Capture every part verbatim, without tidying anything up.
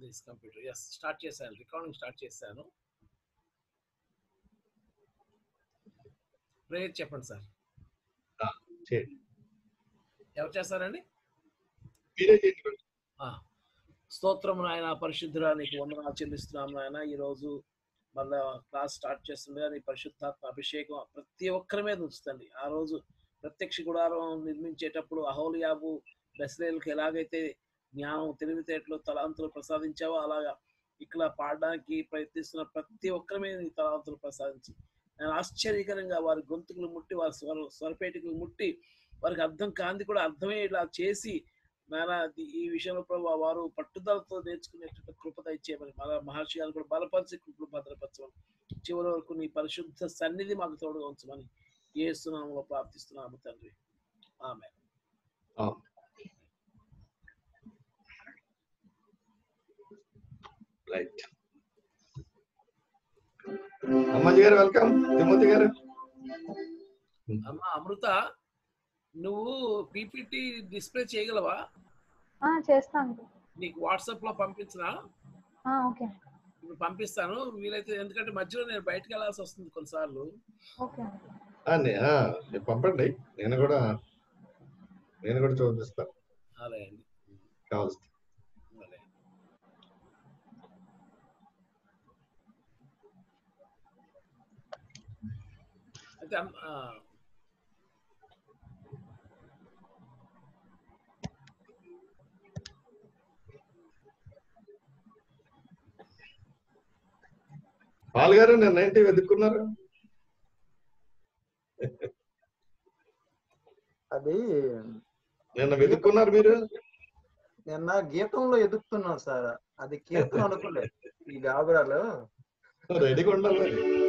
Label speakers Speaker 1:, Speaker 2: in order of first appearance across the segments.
Speaker 1: This computer. Yes start చేశాను, recording start చేశాను. Prayer చెప్పండి సార్. ఎవరు చేస్తారండి? స్తోత్రం నాయన, పరిశుద్ధుడా నీకు వందనాలు చెల్లిస్తున్నాం నాయన. ఈరోజు మళ్ళా క్లాస్ స్టార్ట్ చేస్తుండగా నీ పరిశుద్ధాత్మ అభిషేకం ప్రతి ఒక్కరి మీద ఉంచుతండి. ఆ రోజు ప్రత్యక్ష గుడారం నిర్మించేటప్పుడు అహోలియాబు బెస్లేలకు ఎలాగైతే జ్ఞానం, తెలివితేటలు, తలాంతులు ప్రసాదించావో అలాగా ఇక్కడ పాడడానికి ప్రయత్నిస్తున్న ప్రతి ఒక్కరి మీద నీ తలాంతులు ప్రసాదించి నేను ఆశ్చర్యకరంగా వారి గొంతుకులు ముట్టి, వారి స్వర స్వరపేటికలు ముట్టి, వారికి అర్థం కాంతి కూడా అర్థమయ్యేలా చేసి నానా ఈ విషయంలో ప్రభావ వారు పట్టుదలతో నేర్చుకునేటట్టు కృప దయచేయమని మన మహర్షి గారు కూడా బలపరిచి కృపలు భద్రపరచమని చివరి వరకు నీ పరిశుద్ధ సన్నిధి మాకు తోడుగా ఉంచమని యేసునామములో ప్రార్థిస్తున్నాము తండ్రి. ఆమేన్.
Speaker 2: రైట్. అమ్మాజీ గారు వెల్కమ్. తిమోతి గారు.
Speaker 1: అమ్మ అమృత, నువ్వు పీపీటీ డిస్ప్లే చేయగలవా?
Speaker 3: చేస్తాను.
Speaker 1: నీకు వాట్సాప్ లో పంపించినా?
Speaker 3: ఓకే,
Speaker 1: ఇప్పుడు పంపిస్తాను వీలైతే, ఎందుకంటే మధ్యలో నేను బయటకు వెళ్ళాల్సి వస్తుంది కొన్నిసార్లు.
Speaker 3: ఓకే
Speaker 2: పంపండి, నేను కూడా నేను కూడా చూపిస్తాను.
Speaker 1: అలాగే అండి,
Speaker 2: కావాలి.
Speaker 1: అయితే
Speaker 2: పాల్ గారు నిన్న ఏంటి వెతుక్కున్నారు?
Speaker 4: అది
Speaker 2: నిన్న వెతుక్కున్నారు మీరు?
Speaker 4: నిన్న గీతంలో ఎదుగుతున్నాం సార్, అది కీర్తన అనుకోలేదు. ఈ గాబరాలు
Speaker 2: రెడీగా ఉండాలి.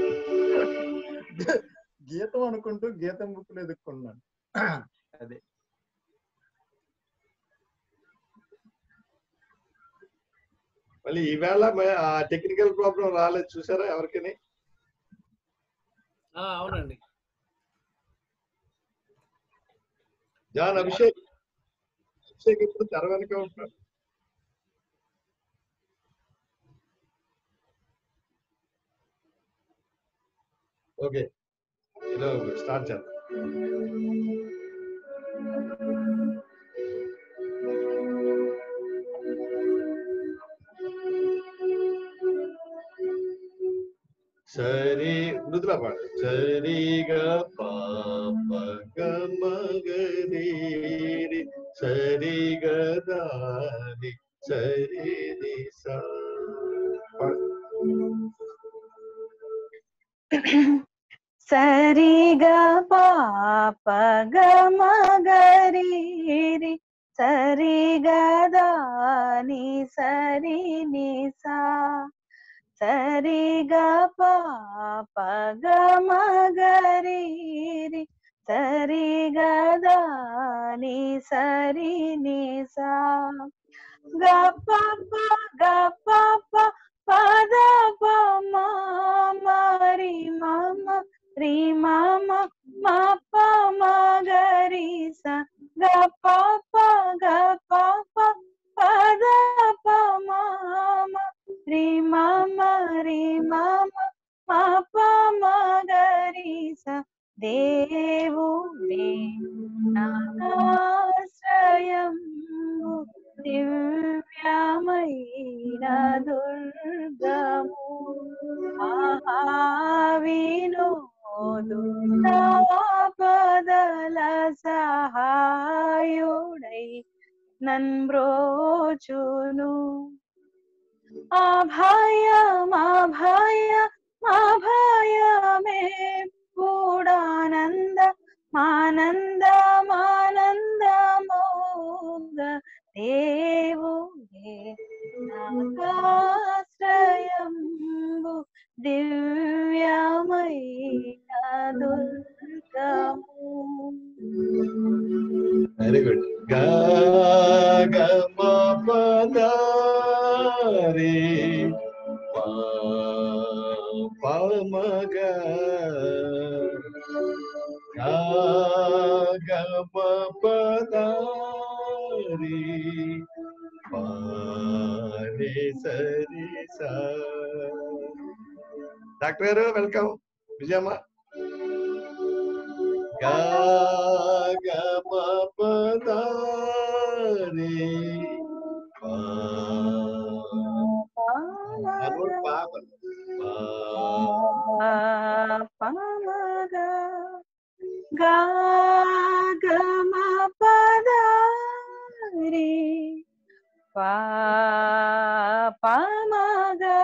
Speaker 4: గీతం అనుకుంటూ గీతం బుక్ లో ఎదుక్కున్నాను. అదే
Speaker 2: మళ్ళీ ఈవేళ ఆ టెక్నికల్ ప్రాబ్లం రాలేదు చూసారా ఎవరికని?
Speaker 1: అవునండి.
Speaker 2: జాన్ అభిషేక్ అభిషేక్ ఇప్పుడు తెర వెనక ఉంటాడు. ఓకే, స్టార్ట్ చేద్దాం. సరి మృదులా పాడు. సరిగా పాప గమగరి సరిగా దాని సరి సా
Speaker 3: సరిగా పాప గమగరి సరిగా దాని సరి నిసా సరిగా పాప గమగరి సరిగా దాని సరి నిసా గప గప పద పమ మరి మమ రి మమ మప మగరి స గప గప పద పమ రి మమ రి మమ మప మగరి స దేవుడే నాశ్రయం దివ్యమైన దుర్గము మహావినోదు నాపదల సహాయుడై నన్బ్రోచును అభయమభయమభయమే పూడానంద మానందమానందమోగ దేవుడే నాకాశ్రయంబు దివ్యమైన దుర్గము.
Speaker 2: Very good. గా గమ పదారి పా పమగ గా గమ పదారి పాని రే సరి సా. డాక్టర్ గారు వెల్కమ్. విజయమ్మ. గా గ మ ప ద రే పా మనోడు పాప పా
Speaker 3: పమగా గా గమ పద రే పా పమగా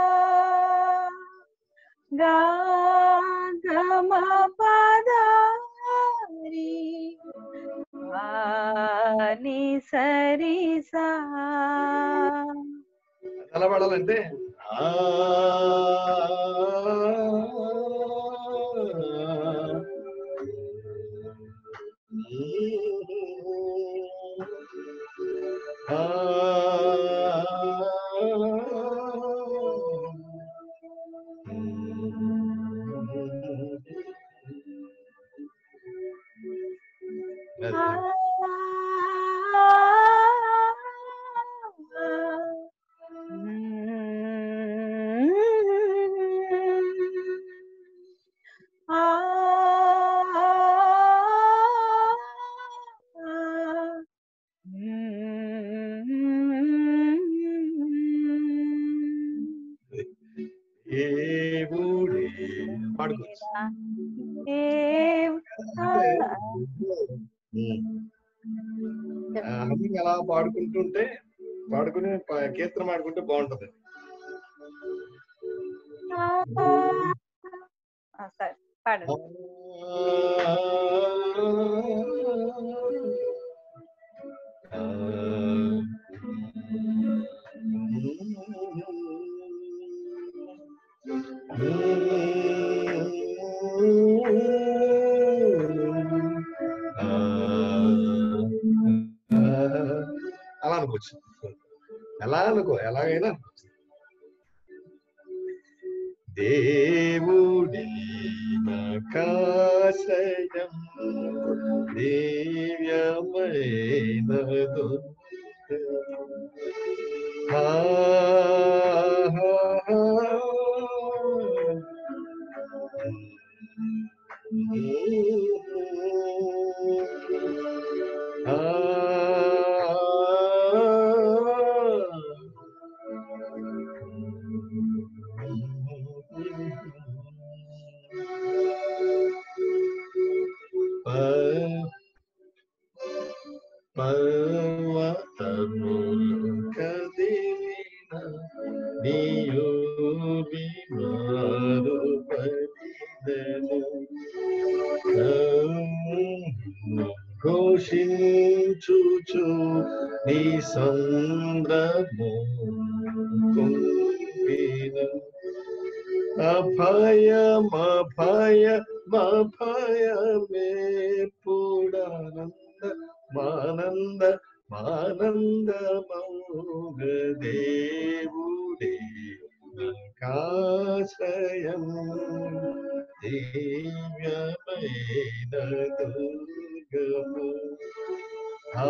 Speaker 3: గా గమ పద రే పా ని సరి సా.
Speaker 2: ఎలా పాడాలంటే ఆ ఆ దేవుడే పాడుకోవచ్చు. హమ్మింగ్ అలా పాడుకుంటుంటే పాడుకుని ప- కీర్తన పాడుకుంటే బాగుంటది.
Speaker 3: సరే పాడండి. అలా అనుకోవచ్చు. ఎలా అనుకో ఎలాగైనా అనుకోవచ్చు. దేవుడే నాకాశయం దివ్యమైనదు. హా హా హా. ఆ పర్వతములు కదిలిన నీయు విమారు పడిదను. ఘోషించుచు నీ సంద్రము కుంపిను. అభయం అభయం అభయమే పుడానంద మానంద మానంద మౌగ దేవుడే కాశయం దివ్యమైన దుర్గము. ఆ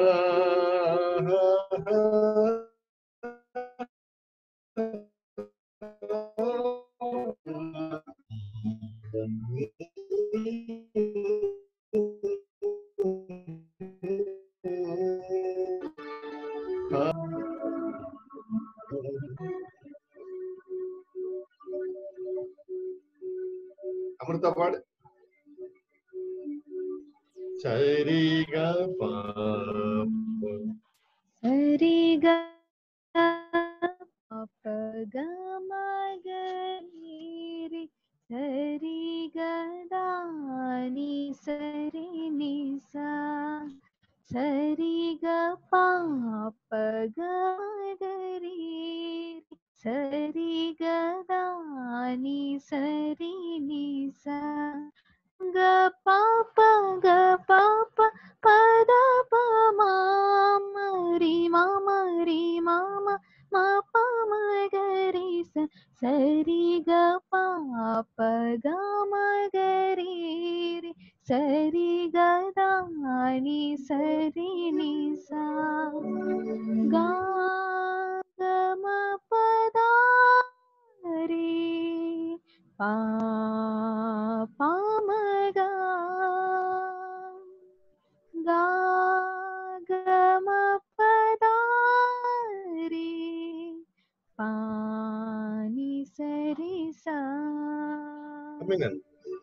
Speaker 3: అమృత పాడు. సరిగా పాప
Speaker 5: సరిగా అపగమగరి సరిగా దాని సరి నిసా సరిగా పాపగరి సరిగా దాని సరి నిసా గ పాప గ పాప పద పమ రి మమ రి మమ మా పమ గరి స సరి గ పాప గ మగరి రి సరి గ దాని సరి ని సా గా గ పా పామగా గా గమ పదారి పాని సరి సా
Speaker 3: అభినందన్.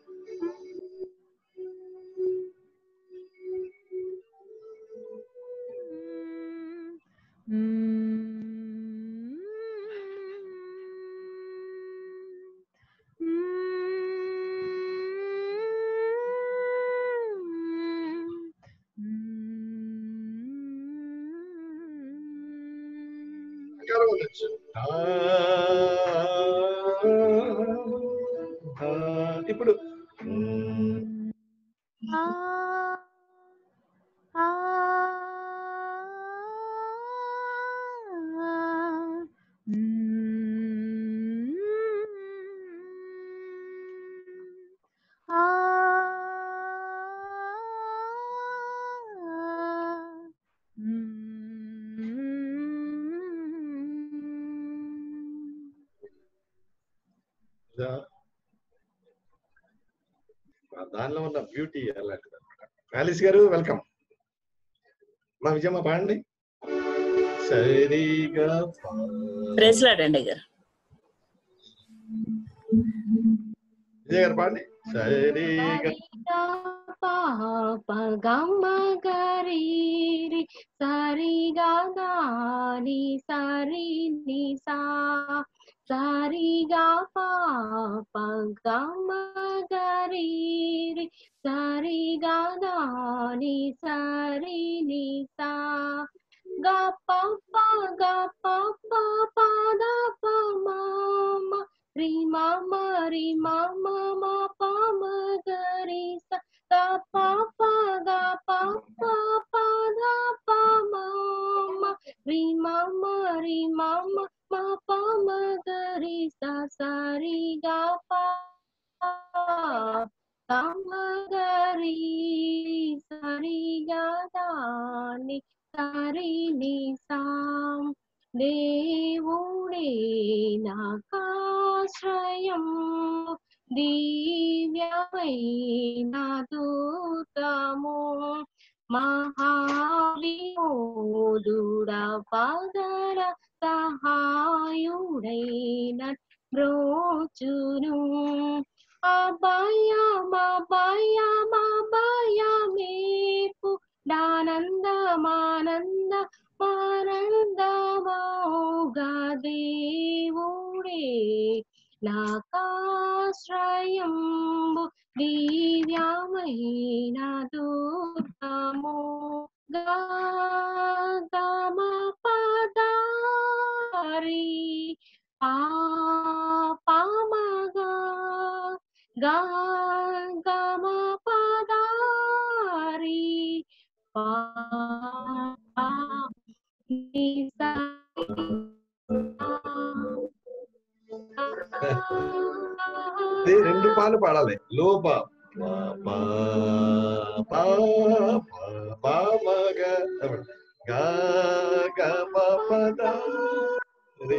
Speaker 3: ప్రకారం ఉండొచ్చు. ఆ, ఆ, ఇప్పుడు
Speaker 5: ఆ ఆ ఆ
Speaker 3: దానిలో ఉన్న బ్యూటీ అలాంటిది అనమాట. ఆలిస్ గారు వెల్కమ్. మా విజయమ్మ పాడండి. సరిగా
Speaker 6: ప్రేస్లాడండి గారు.
Speaker 3: విజయ్ గారు పాడండి. సరిగా
Speaker 7: పాప గమ్మ గరి సరిగా దాని సరి ని సా సరిగా పాప గమ్మ గరి సరిగా దాని సరి ని సా గా పాప గా పాప పద ప మామ రి మామ రి మామ మా పామ గరి సా గా పాప గా పాప పద ప మామ రి మామ రి మామ మా పామ గరి సా సరి గా పా పామ గరి సరి గా దాని సరి ని సాం దేవుడే నాకాశ్రయం దివ్యమైన దూతము మహావినోదుడ పదర సహాయుడైన బ్రోచును అభయమ భయమ భయమేపు దానందమానంద ఆనందమౌగా దేవుడే నాకాశ్రయంబు దివ్యమైన దూతము గా గమ పదారి ఆ పామగా గా గమ పదారి పా ని సా
Speaker 3: ఇది రెండు పాలు పాడాలి. లోప పామగా గా గమ పద రి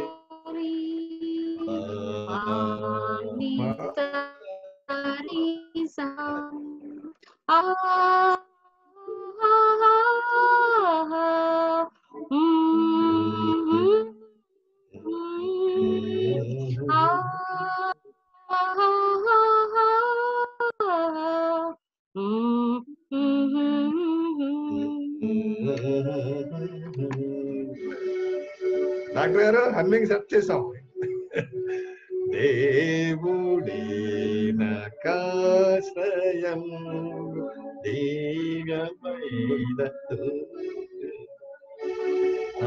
Speaker 7: ని సరి సా ఆ
Speaker 3: డాక్టర్ గారు హమ్మింగ్ సెట్ చేసాం. దేవుడే నాకాశ్రయం దివ్యమైన ఆ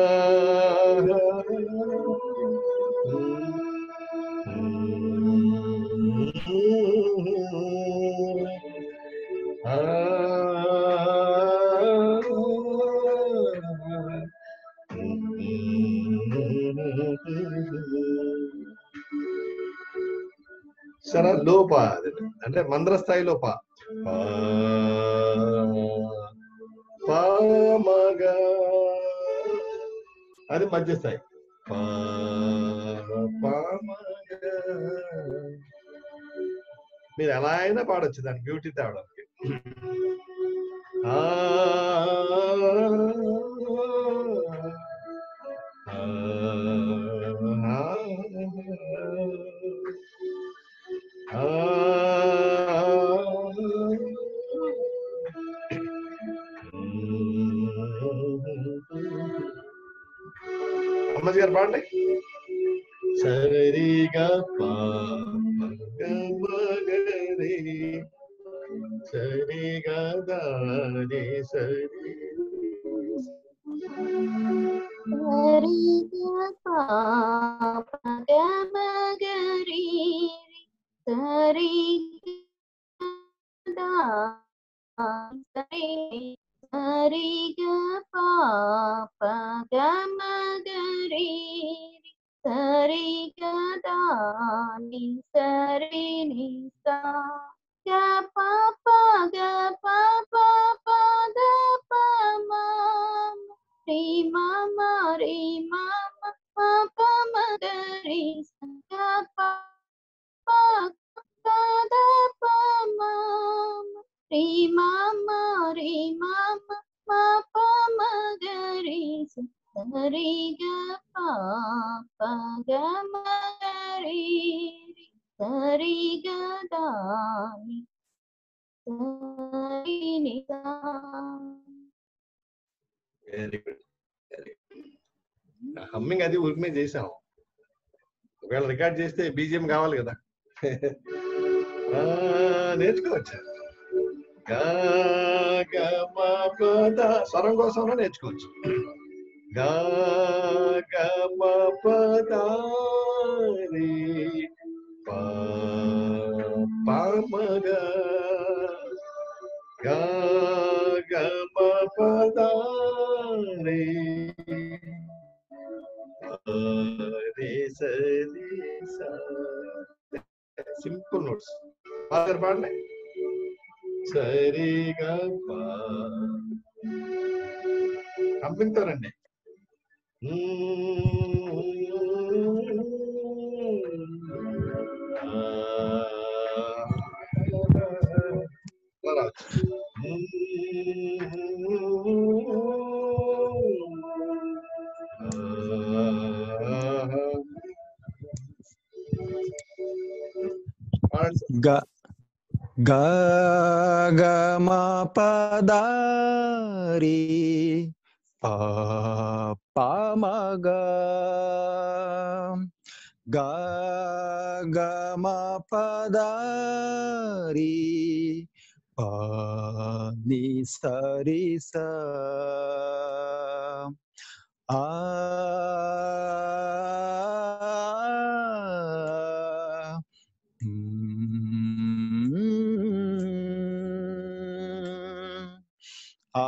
Speaker 3: సరే లోప అంటే మంద్ర స్థాయి లోప పామగా అది మధ్య స్థాయి పామగా మీరు ఎలా అయినా పాడొచ్చు దాని బ్యూటీ తేవడానికి. ఆ అమ్మజీ గారు పాడండి. సరిగా మగరి సరిగా దాని సరి వెరీ గుడ్. హమ్మింగ్ అది ఊరికి మీద చేసాం. ఒకవేళ రికార్డ్ చేస్తే బీజిఎం కావాలి కదా. నేర్చుకోవచ్చు. స్వరం కోసం నేర్చుకోవచ్చు. గా గమ పదాని పామగ గా గమ పదాని సింపుల్ నోట్స్. ఫాదర్ పాడండి. సరిగా కంపెనీతోనండి.
Speaker 8: గ గ గ మ పదారి ప ప మ గ గ గ మ పదారి ప ని సరి స ఆ ఆ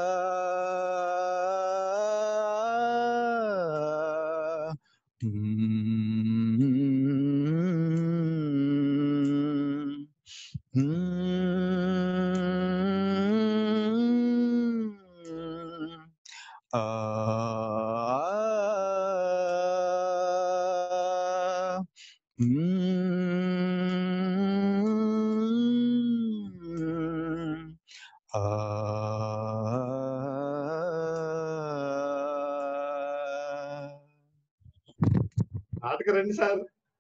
Speaker 3: పాటకు రండి సార్.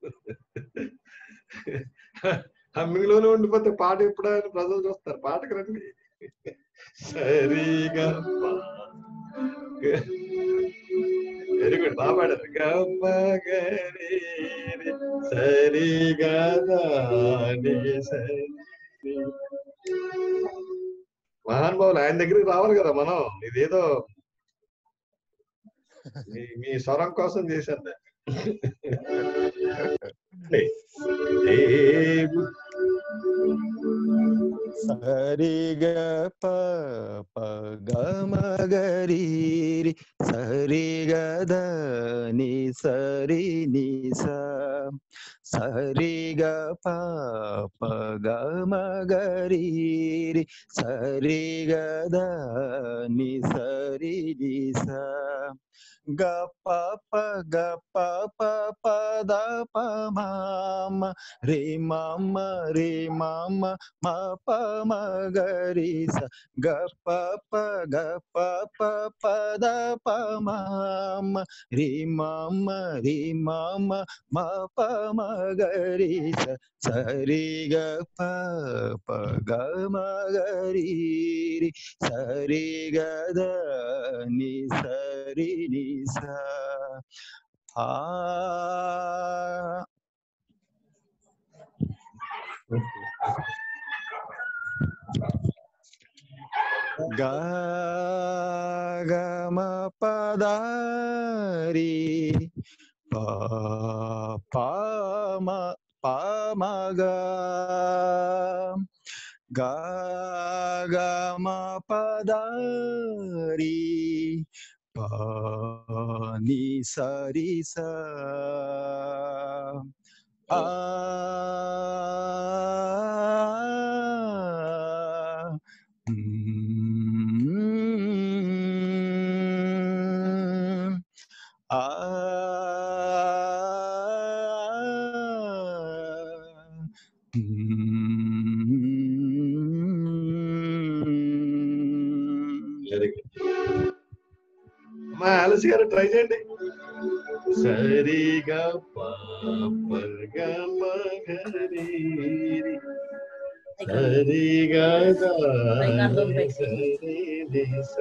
Speaker 3: హమ్మింగ్ లోనే ఉండిపోతే పాట ఎప్పుడైనా ప్రజలు చూస్తారు. పాటకు రండి. సరిగా వెరీ గుడ్. బాగా పాడారు. గప్ప గరి సరిగా సరి. మహానుభావులు ఆయన దగ్గరికి రావాలి కదా మనం. ఇదేదో మీ స్వరం కోసం చేశాను.
Speaker 8: సరి గ ప ప గ మ గరి సరి గ ద ని సరి ని స సరి గ ప ప గ మ గ రి రి సరి గ ద ని సరి ని స గ ప ప గ ప ప ప ద ప మ మ రే మ మ రే మ మ మ ప మ గ రి స గ ప ప గ ప ప ప ద ప మ మ రే మ మ రే మ మ మ ప మ గ రి స సరి గ ప ప గ మ గ రి రి సరి గ ద ని సరి ని స ఆ గ గ మ ప ద రి ప ప మ ప మ గ గ గ మ ప ద రి ప ని స రి స ఆ ఆ
Speaker 3: వెరీ గుడ్. అమ్మా ఆలసి గారు ట్రై చేయండి. సరిగా పాపగ మగరి సరిగా దాని సరి స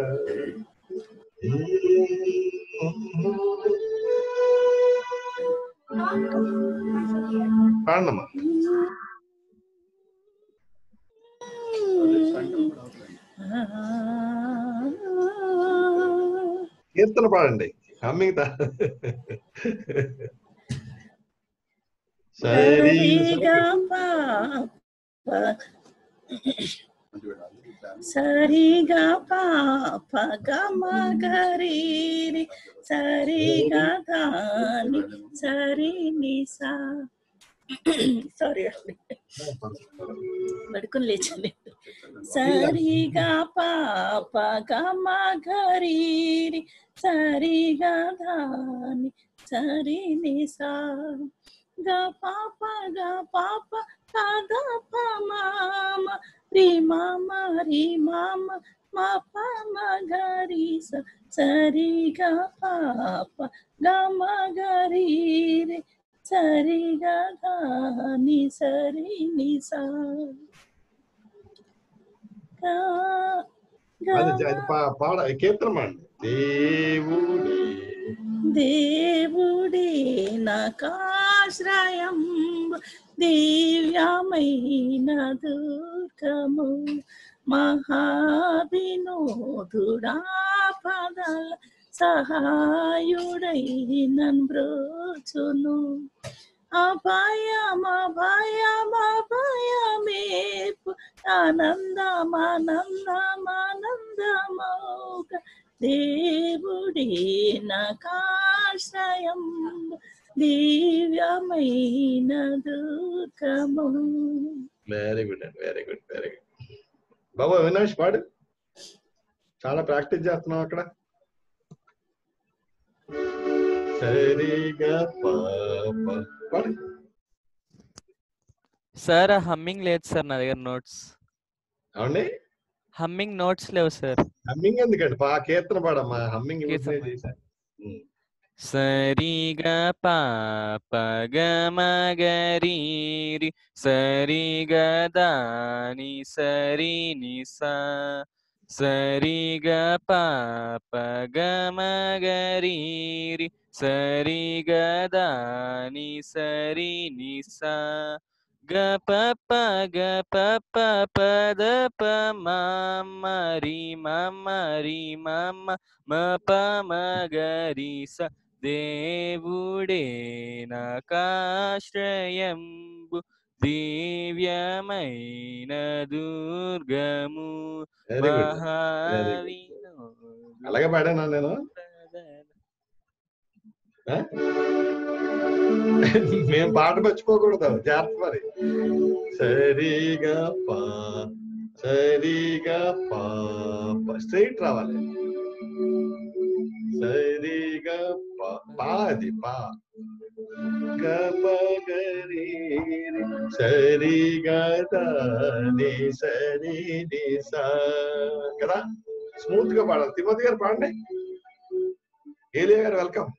Speaker 3: పాడమ్మా. కీర్తన పాడండి. హమ్మింగ్ తా
Speaker 6: సరి గ ప ప గ మ గ రి రి సరి గ ద ని సరి ని స. సారీ అండి, పడుకుని లేచండి. సరి గ ప ప గ మ గ రి రి సరి గ ద ని సరి ని స గ ప ప గ ప ప ప ద ప మ మ రి మ మ రి మ మ మ ప మ గ రి స సరి గ ప ప గ మ గ రి రి సరి గ ద ని సరి ని స గ గ
Speaker 3: అది అది పా- పాడ కీర్తన పాడండి. దేవుడే
Speaker 6: దేవుడే నాకాశ్రయం దివ్యమైన దుర్గము మహావినోదుడా పదల సహాయుడై నన్ బ్రోచును అభయం అభయం అభయమేపు ఆనందమానందమానందమౌక దేవుడే నాకాశ్రయం దివ్యమైన దుర్గము.
Speaker 3: వెరీ గుడ్ అండి, వెరీ గుడ్, వెరీ గుడ్. బాబా అవినాష్ పాడు. చాలా ప్రాక్టీస్ చేస్తున్నావు అక్కడ. సరిగా పాప పాడు.
Speaker 9: సార్ హమ్మింగ్ లేదు సార్ నా దగ్గర నోట్స్.
Speaker 3: అవునండి,
Speaker 9: హమ్మింగ్ నోట్స్ లేవు సార్.
Speaker 3: హమ్మింగ్ ఎందుకండి? పా కీర్తన పాడమ్మా. హమ్మింగ్
Speaker 9: సరి గ ప ప గ మ గ రి రి సరి గ ద ని సరి ని స సరి గ ప ప గ మ గ రి రి సరి గ ద ని సరి ని స గ ప ప గ ప ప ప ద ప మ మ రి మ మ రి మ మ మ ప మ గ రి స దేవుడే నాకాశ్రయంబు దివ్యమైన దుర్గము
Speaker 3: వెరీ గుడ్, వెరీ గుడ్. అలాగే పాడానా నేను? మేము పాట మర్చిపోకూడదు, జాగ్రత్త మరి. సరిగా పా సరిగా పా స్ట్రైట్ రావాలి. సరిగా పా పా అది పా గమగరి సరిగా ని సరి ని సా కదా. స్మూత్ గా పాడాలి. తిమ్మతి గారు పాడండి. ఏలియా గారు వెల్కమ్.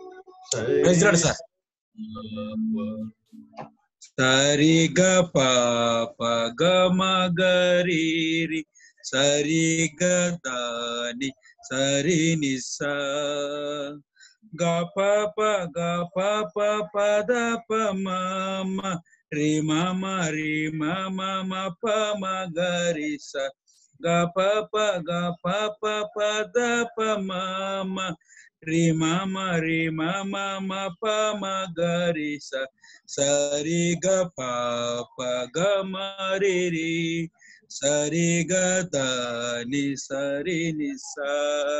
Speaker 10: సరి గ ప ప గ మ గ రి రి సరి గ ద ని సరి ని సా గ ప ప గ ప ప ప ద ప మ మ రి మ మ రి మ మ మ ప మ గ రి సా గ ప ప గ ప ప ప ద ప మ మ రి మ మ రి మ మ మ ప మ గ రి సా సరి గ ప ప గ మ రి రి సరి గ ద ని సరి ని సా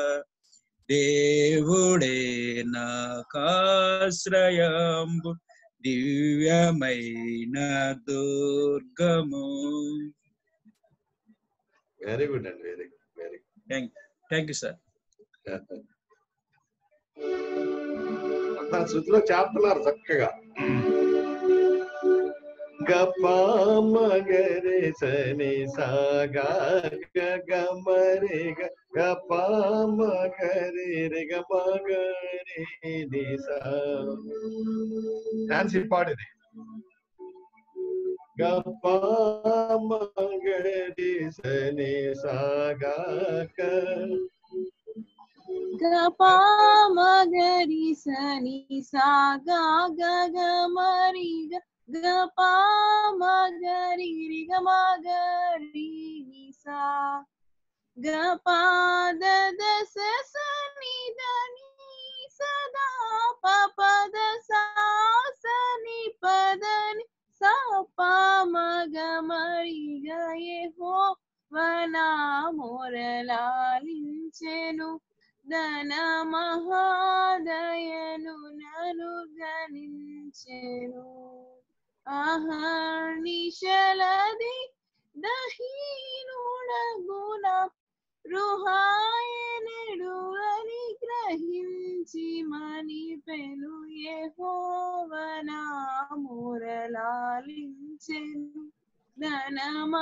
Speaker 10: దేవుడే నాకాశ్రయంబు దివ్యమైన దుర్గము.
Speaker 3: వెరీ గుడ్ అండి. Very good. Very good.
Speaker 10: Thank thank you sir.
Speaker 3: అంతా శృతిలో చేస్తున్నారు చక్కగా. గప మగరే సని సాగా గమరే గప మగరే రే గ మగరే ని సా. డాన్స్ పాడేది. గప మగరే సని సాగా
Speaker 6: గ ప మ గ రి స ని సా గ గ గ మ రి గ గ ప మ గ రి రి గ మ గ రి ని సా గ ప ద ద స స ని ద ని స ద ప ప ద సా స ని ప ద ని సా ప మ గ మ రి గ యెహోవా నా మొరలాలించెను ధన మహాదయను నను గణించెను. అహర్నిశలది దహీనుడగున రుహాయనడు అని గ్రహించి మని పెను యెహోవా నా మొరలాలించెను ధన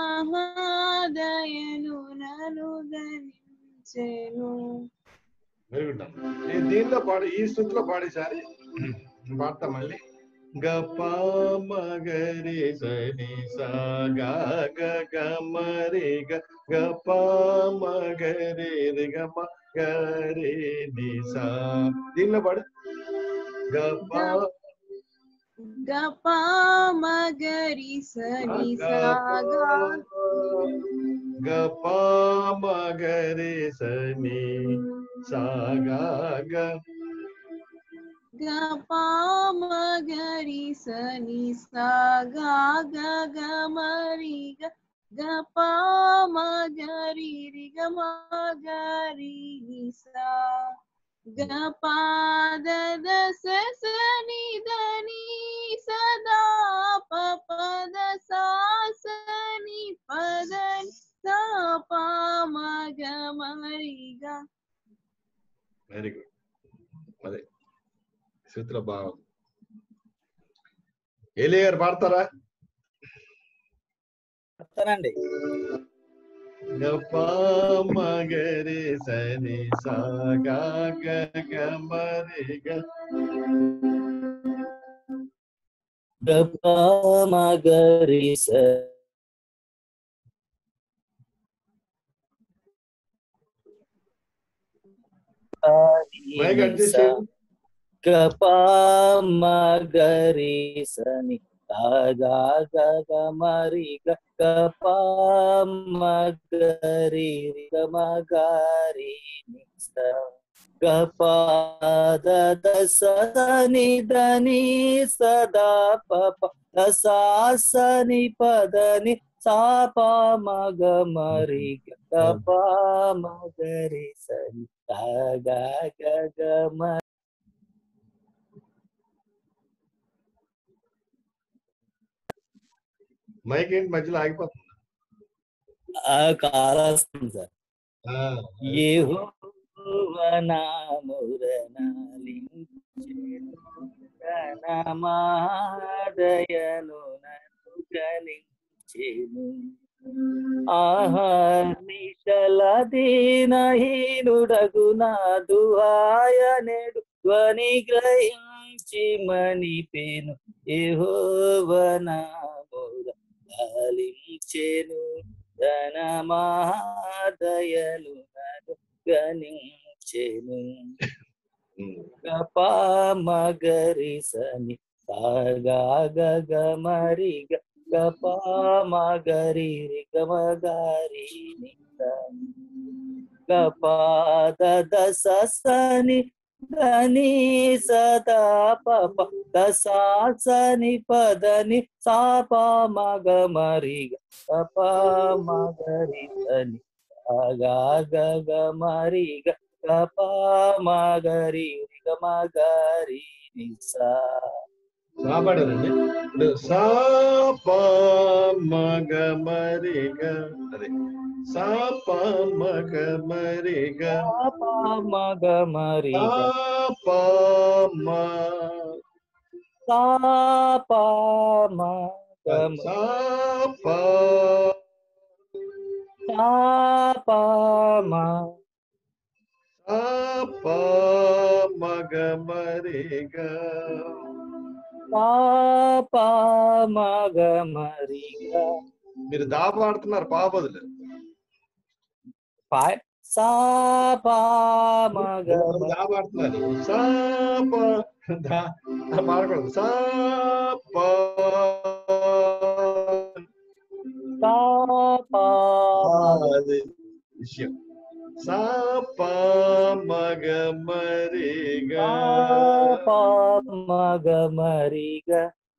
Speaker 6: మహాదయను నను గణించెను.
Speaker 3: వెరీ గుడ్ అమ్మ. దీంట్లో పాడు, ఈ స్థుతిలో పాడేసారి పాడతా మళ్ళీ. గప మగరి సని సా గా గ గ మరే గ గప మగరి రి గ మ గరి ని సా. దీంట్లో పాడు. గప
Speaker 6: గ ప మగరి సని సా గా
Speaker 3: గప మగరి సని సా గా గ
Speaker 6: గ ప మగరి సని సా గా గ గ మరి గ గ ప మగరి రి గ మ గరి ని సా గ ప ద ద స స ని ద ని స ద ప ప ద సా స ని ప ద ని సా ప మ గ మరి గ.
Speaker 3: Very good. అదే శృతిలో బాగుంది. ఏలియా గారు పాడతారా?
Speaker 11: చెప్తానండి.
Speaker 3: గప మగరి సని సా గా గ గ మరే గ
Speaker 11: గప మగరి స
Speaker 3: మైక్ అడ్జస్ట్ చేయండి.
Speaker 11: గప మగరి సని గా గ గ మరి గ గప మగరి రి గ మ గరి ని సా గప ద ద స ని ద ని స ద ప ప ద సా స ని ప ద ని సా ప మ గ మరి గ గప మగరి సని గా గ గ మ.
Speaker 3: మైక్ ఏంటి మధ్యలో ఆగిపోతుంది?
Speaker 11: ఆ కాల్ వస్తుంది సార్.
Speaker 3: ఆ,
Speaker 11: యెహోవా నామమురనాలించెను, తన మహాదయను నన్ను గణించెను. ఆహర్నిశల దీనహీనుడగు నా దుహాయనెడు ధ్వని గ్రహించి మణిపేను. యెహోవా నామమురనాలించెను, తన మహాదయను నన్ను గణించెను. గపా మగరి సని సాగా గగ మరి గపా మగరి గమగారి గపా దశ సని దని సదా పప దశా సని పదని సాపా మగ మరి గపా మగరి సని సాగా గగ మరి గపా మగరి గమగారి నిసా.
Speaker 3: పాడారండి. ఇప్పుడు సా ప మగ మరిగ, అదే సా ప మగ మరిగ,
Speaker 11: మగ మరి
Speaker 3: సా ప మ
Speaker 11: సా ప మగ
Speaker 3: సా ప
Speaker 11: సా ప మ
Speaker 3: సా ప మగ మరిగ,
Speaker 11: సా ప మగ మరి.
Speaker 3: మీరు దా పాడుతున్నారు పా బదులు.
Speaker 11: సా ప మగ
Speaker 3: దా పాడుతున్నారు. సా ప దా పాడకూడదు. సా ప
Speaker 11: సా ప
Speaker 3: అది విషయం. సా ప మగ మరిగ,
Speaker 11: ప మగ మరిగ.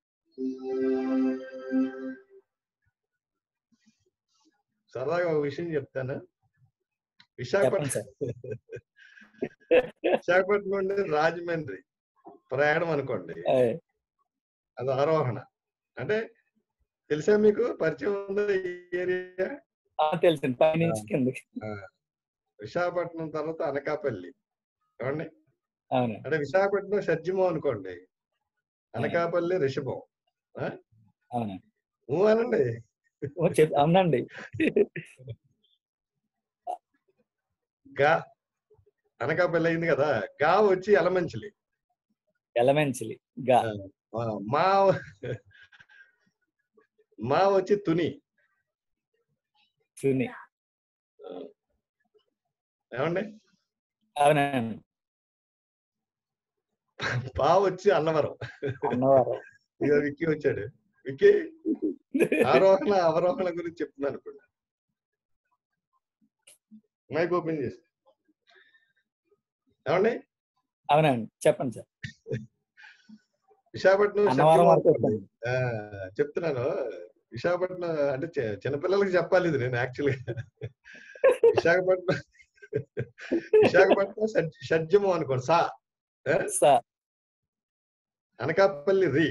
Speaker 3: సరదాగా ఒక విషయం చెప్తాను.
Speaker 11: చెప్పండి
Speaker 3: విశాఖపట్నం
Speaker 11: సార్.
Speaker 3: విశాఖపట్నం నుండి రాజమండ్రి ప్రయాణం అనుకోండి, అది ఆరోహణ. అంటే తెలుసా మీకు? పరిచయం ఉందా ఈ ఏరియా?
Speaker 11: తెలిసింది, పైనుంచి కిందకి.
Speaker 3: విశాఖపట్నం తర్వాత అనకాపల్లి. ఏమండి?
Speaker 11: అవును.
Speaker 3: అంటే విశాఖపట్నం షడ్జమం అనుకోండి, అనకాపల్లి రిషభం.
Speaker 11: అవును.
Speaker 3: నువ్వు అనండి.
Speaker 11: అవునండి.
Speaker 3: గా అనకాపల్లి అయింది కదా, గా వచ్చి ఎలమంచిలి.
Speaker 11: ఎలమంచిలి గా.
Speaker 3: మా మా వచ్చి తుని.
Speaker 11: తుని.
Speaker 3: ఏమండి?
Speaker 11: అవునండి.
Speaker 3: పా వచ్చి అన్నవరం.
Speaker 11: అన్నవరం.
Speaker 3: ఇక విక్కీ వచ్చాడు. విక్కీ ఆరోహణ అవరోహణ గురించి చెప్తున్నాను ఇప్పుడు. మైక్ ఓపెన్ చేసి. ఏమండి?
Speaker 11: అవునండి, చెప్పండి సార్.
Speaker 3: విశాఖపట్నం చెప్తున్నాను. విశాఖపట్నం అంటే చిన్నపిల్లలకి చెప్పాలి ఇది. నేను యాక్చువల్గా విశాఖపట్నం విశాఖపట్నం షడ్జమం అనుకోండి, సా. అనకాపల్లి రి.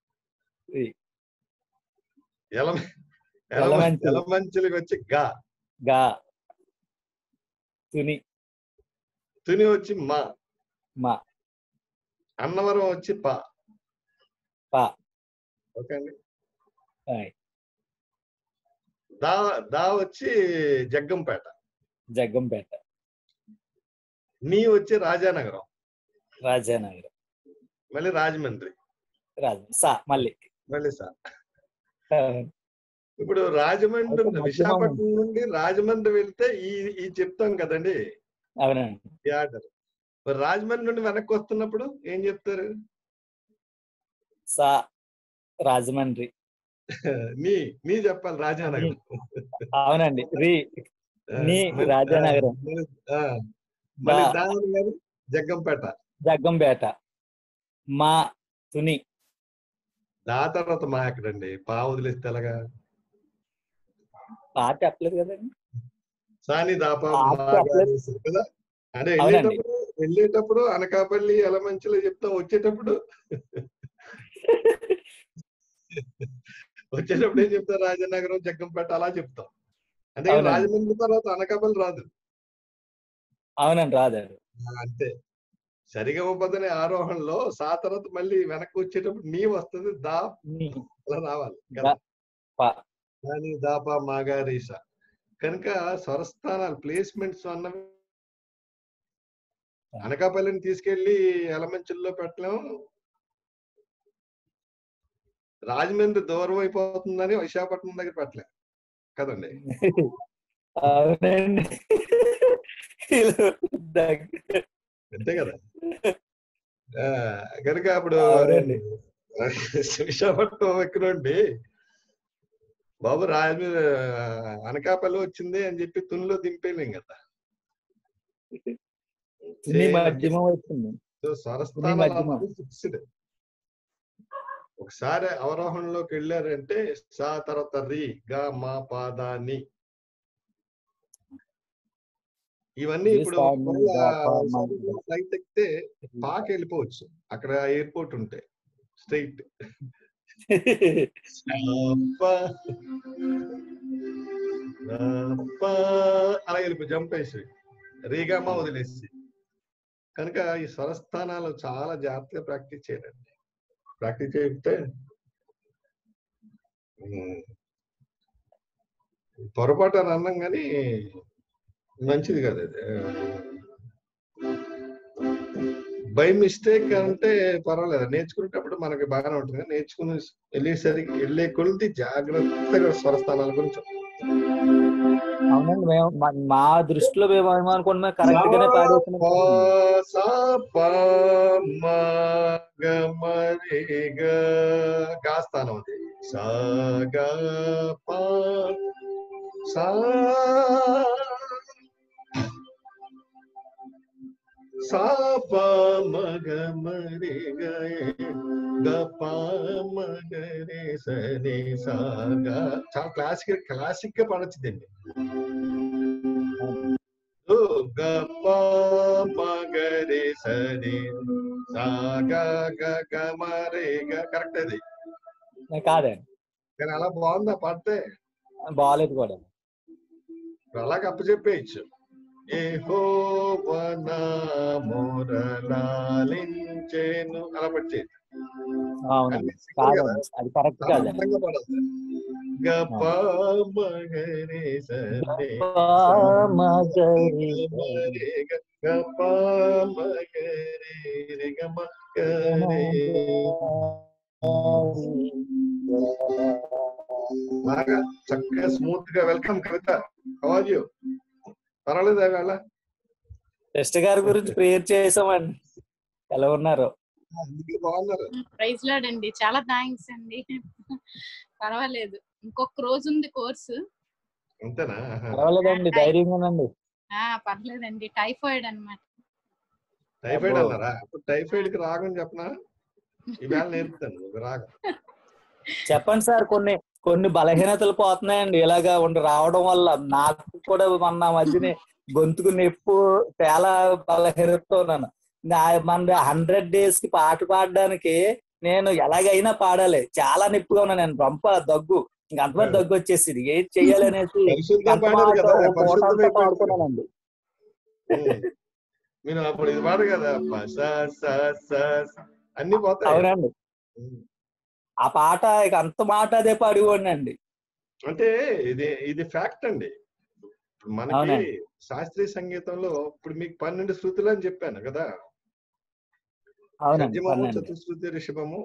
Speaker 3: ఎలమంచిలికి వచ్చి గా.
Speaker 11: గా. తుని.
Speaker 3: తుని వచ్చి మా.
Speaker 11: మా.
Speaker 3: అన్నవరం వచ్చి పా.
Speaker 11: పా.
Speaker 3: ఓకే అండి.
Speaker 11: దా
Speaker 3: దా వచ్చి జగ్గంపేట.
Speaker 11: జగ్గంపేట.
Speaker 3: నీ వచ్చి రాజానగరం.
Speaker 11: రాజానగరం.
Speaker 3: మళ్ళీ రాజమండ్రి.
Speaker 11: సా మళ్ళీ
Speaker 3: మళ్ళీ సా. ఇప్పుడు రాజమండ్రి, విశాఖపట్నం నుండి రాజమండ్రి వెళ్తే ఈ ఈ చెప్తాం కదండి.
Speaker 11: అవునండి.
Speaker 3: ఈ ఆర్డర్. మరి రాజమండ్రి నుండి వెనక్కి వస్తున్నప్పుడు ఏం చెప్తారు?
Speaker 11: సా రాజమండ్రి.
Speaker 3: నీ నీ చెప్పాలి రాజానగరం.
Speaker 11: అవునండి. రి నీ రాజానగరం.
Speaker 3: జగ్గంపేట.
Speaker 11: జగ్గంపేట. మా తుని.
Speaker 3: దా తర్వాత మా ఎక్కడండి? పా వదిలేస్తే ఎలాగా?
Speaker 11: పా చెప్పలేదు కదండి.
Speaker 3: సాని దాపా కదా. అంటే వెళ్ళేటప్పుడు వెళ్ళేటప్పుడు అనకాపల్లి ఎలమంచిలో చెప్తాం, వచ్చేటప్పుడు
Speaker 2: వచ్చేటప్పుడు ఏం చెప్తాం? రాజనగరం, జగ్గంపేట అలా చెప్తాం. అంటే
Speaker 11: అవునండి.
Speaker 2: రాజమండ్రి తర్వాత అనకాపల్లి రాదు.
Speaker 11: అవునండి రాదండి.
Speaker 2: అంతే. సరిగమపదని ఆరోహణలో సా తర్వాత మళ్ళీ వెనక్కి వచ్చేటప్పుడు నీ వస్తుంది, దా అలా రావాలి కదా. కానీ దాప మాగారీస కనుక స్వరస్థానాలు ప్లేస్మెంట్స్ అన్నవి అనకాపల్లిని తీసుకెళ్లి ఎలమంచుల్లో పెట్టలేం. రాజమండ్రి దూరం అయిపోతుందని విశాఖపట్నం దగ్గర పెట్టలేం కదండి.
Speaker 11: అవునండి.
Speaker 2: అంతే కదా. కనుక అప్పుడు విశాఖపట్నం ఎక్కడండి బాబు రాజ అనకాపల్లి వచ్చింది అని చెప్పి తునిలో దింపేలేం కదా. స్వరస్థానాలు ఫిక్స్డ్. ఒకసారి అవరోహణలోకి వెళ్ళారంటే సా తర్వాత రి గా మా పాదాని ఇవన్నీ ఇప్పుడు ఫ్లైట్ ఎక్కితే పాక్ వెళ్ళిపోవచ్చు. అక్కడ ఎయిర్పోర్ట్ ఉంటే స్ట్రైట్ అలా వెళ్ళిపో జంప్ వేసి రీగామా వదిలేసి. కనుక ఈ స్వరస్థానాలు చాలా జాగ్రత్తగా ప్రాక్టీస్ చేయాలండి. ప్రాక్టీస్ చేస్తే పొరపాటు అని అన్నాం కానీ మంచిది కదా. బై మిస్టేక్ అంటే పర్వాలేదు, నేర్చుకునేటప్పుడు మనకి బాగానే ఉంటుంది. నేర్చుకుని వెళ్ళేసరికి వెళ్ళే కొలిది జాగ్రత్తగా స్వరస్థానాల గురించి.
Speaker 11: అవునండి, మేము మా దృష్టిలో మేము ఏమనుకుంటున్నా కరెక్ట్ గానే పాడేస్తున్నాం.
Speaker 2: గా స్థానం అది. సా గా పా సా సా పా మగ మరి గరే సరి సాగా. చాలా క్లాసిక్ క్లాసిక్ గా పాడొచ్చిందండి. గరే సరి సాగా మరే కరెక్ట్ అది
Speaker 11: కాదండి.
Speaker 2: కానీ అలా బాగుందా పాడితే?
Speaker 11: బాగాలేదు కూడా.
Speaker 2: అలాగే అప్పచెప్పేయచ్చు. యెహోవా మొరలాలించెను అలా పట్టి
Speaker 11: అది కరెక్ట్ కాదు.
Speaker 2: గప మగరే సరే గప మగరే గమ బాగా చక్కగా స్మూత్ గా. Welcome Kavitha, how are you? పర్వాలేదా వేళ?
Speaker 11: టెస్ట్ గారి గురించి ప్రేయర్ చేసామండి. ఎలా ఉన్నారు?
Speaker 2: బాగున్నారు.
Speaker 12: ప్రైజ్ లార్డ్ అండి. చాలా థ్యాంక్స్ అండి. పర్వాలేదు, ఇంకొక రోజు ఉంది కోర్సు.
Speaker 2: అంతేనా?
Speaker 11: పర్వాలేదండి, ధైర్యంగా ఉండండి.
Speaker 12: పర్లేదండి. టైఫాయిడ్ అన్నమాట.
Speaker 2: టైఫాయిడ్ అన్నారా? టైఫాయిడ్ కి రాగం చెప్పనా? ఈవేళ నేర్పుతాను రాగం.
Speaker 11: చెప్పండి సార్. కొన్ని కొన్ని బలహీనతలు పోతున్నాయండి ఇలాగా ఉండి రావడం వల్ల. నాకు కూడా మొన్న మధ్యనే గొంతుకు నొప్పు, చాలా బలహీనతతో ఉన్నాను. మన హండ్రెడ్ డేస్ కి పాట పాడడానికి నేను ఎలాగైనా పాడాలి. చాలా నొప్పిగా ఉన్నాను. నేను రొంప దగ్గు, ఇంక అంతమంది దగ్గు వచ్చేసింది. ఏం చెయ్యాలి అనేసి పాడుకున్నానండి.
Speaker 2: మీరు అప్పుడు ఇది పాడు కదా, అన్ని పోతాయి.
Speaker 11: అవునండి, ఆ పాట ఇక అంత మాట అదే పాడివ్వండి.
Speaker 2: అంటే ఇది ఇది ఫ్యాక్ట్ అండి. మనకి శాస్త్రీయ సంగీతంలో ఇప్పుడు మీకు పన్నెండు శృతులు అని చెప్పాను కదా. షడ్జమము, చతుశ్రుతి రిషభము,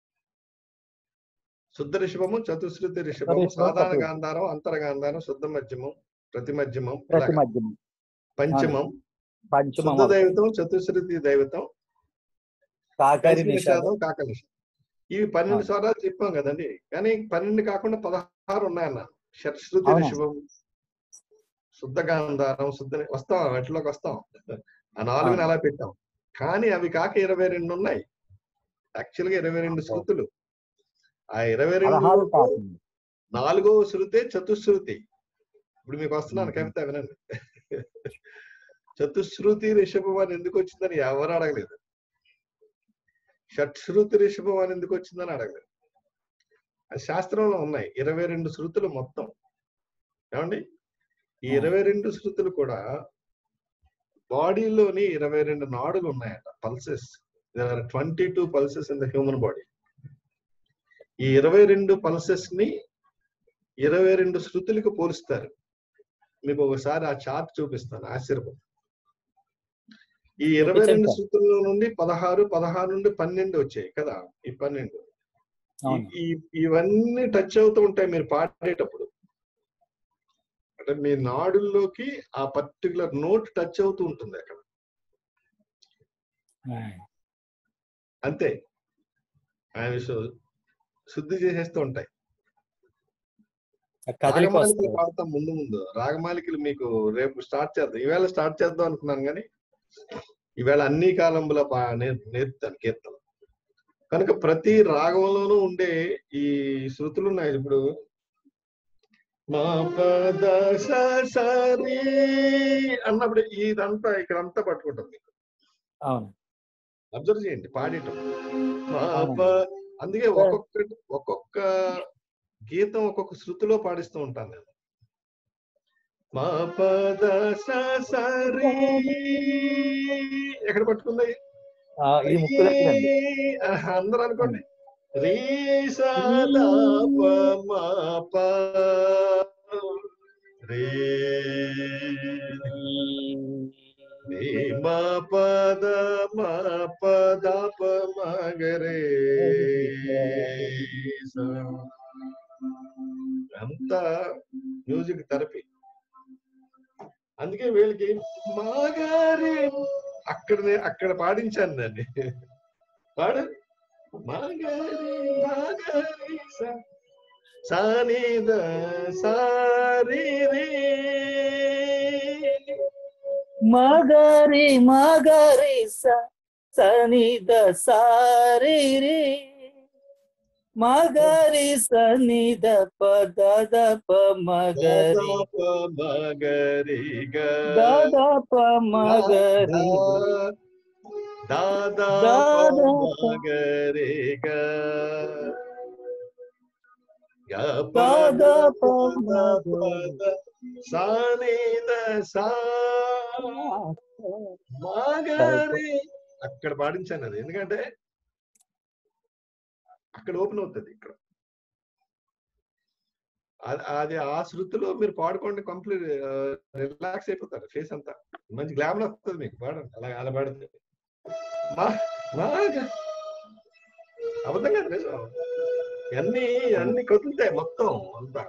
Speaker 2: శుద్ధ రిషభము, చతుశ్రుతి రిషభము, సాధారణ గాంధారం, అంతర గాంధారం, శుద్ధ మధ్యమం, ప్రతి మధ్యమం, పంచమం, శుద్ధ దైవతం, చతుశ్రుతి దైవతం, కాకలి నిషాదం, కాకలి నిషాదం. ఇవి పన్నెండు స్వరాలు చెప్పాం కదండి. కానీ పన్నెండు కాకుండా పదహారు ఉన్నాయన్న. షట్శ్రుతి రిషభం, శుద్ధ గాంధారం, శుద్ధ వస్తాం, వాటిలోకి వస్తాం. ఆ నాలుగుని అలా పెట్టాం. కానీ అవి కాక ఇరవై రెండు ఉన్నాయి. యాక్చువల్ గా ఇరవై రెండు శృతులు. ఆ ఇరవై రెండు నాలుగో శృతే చతుశ్రుతి. ఇప్పుడు మీకు వస్తున్నాను కవిత, వినండి. చతుశ్రుతి రిషభం అని ఎందుకు వచ్చిందని ఎవరు అడగలేదు. షట్శ్రుతి రిషభం అని ఎందుకు వచ్చిందని అడగలేదు. శాస్త్రంలో ఉన్నాయి ఇరవై రెండు శృతులు మొత్తం. ఏమండి ఈ ఇరవై రెండు శృతులు కూడా బాడీలోని ఇరవై రెండు నాడులు ఉన్నాయట, pulses. There are twenty two pulses in the human body. ఈ ఇరవై రెండు పల్సెస్ ని ఇరవై రెండు శృతులకు పోలుస్తారు. మీకు ఒకసారి ఆ చార్ట్ చూపిస్తాను, ఆశ్చర్యపోతారు. ఈ ఇరవై రెండు శృతుల్లో నుండి పదహారు పదహారు నుండి పన్నెండు వచ్చాయి కదా. ఈ పన్నెండు ఇవన్నీ టచ్ అవుతూ ఉంటాయి మీరు పాడేటప్పుడు. అంటే మీ నాడుల్లోకి ఆ పర్టికులర్ నోట్ టచ్ అవుతూ ఉంటుంది అక్కడ, అంతే. ఆయన శుద్ధి చేసేస్తూ ఉంటాయి. రాగమాలికలు పాడతాం ముందు ముందు. రాగమాలికలు మీకు రేపు స్టార్ట్ చేద్దాం, ఈవేళ స్టార్ట్ చేద్దాం అనుకున్నాను కానీ ఈవేళ అన్ని కాలంలో నేర్పుతాను కీర్తన. కనుక ప్రతి రాగంలోనూ ఉండే ఈ శృతులు ఉన్నాయి. ఇప్పుడు మా పద సరి అన్నప్పుడు ఇదంతా ఇక్కడంతా పట్టుకుంటుంది మీకు. అబ్జర్వ్ చేయండి పాడేటప్పుడు. మా ప అందుకే ఒక్కొక్క ఒక్కొక్క గీతం ఒక్కొక్క శృతిలో పాడిస్తూ ఉంటాను నేను. మా పద సరి ఎక్కడ పట్టుకుంది అందరూ అనుకోండి. రీ సదా ప మా ప రే మా పద మా పద ప మగరే అంతా మ్యూజిక్ థెరపీ. అందుకే వీళ్ళకి మాగారి అక్కడ అక్కడ పాడించాను దాన్ని. పాడు మాగారి మాగారి సానిద సారి రే
Speaker 11: మగరి మగరి సనిద సారి రే మగరి సనిద పద ప మగరి
Speaker 2: మగరి
Speaker 11: దద ప మగరి
Speaker 2: దాదా మగరి పద పద సానిద సా మగరి అక్కడ పాడించాను అది. ఎందుకంటే అక్కడ ఓపెన్ అవుతుంది. ఇక్కడ అది ఆ శృతిలో మీరు పాడుకోండి, కంప్లీట్ రిలాక్స్ అయిపోతారు. ఫేస్ అంతా మంచి గ్లామర్ వస్తుంది మీకు. పాడండి అలా అలా పాడితే. అబద్ధం కాదు, నిజం. అన్ని అన్ని కదులుతాయి మొత్తం అంతా.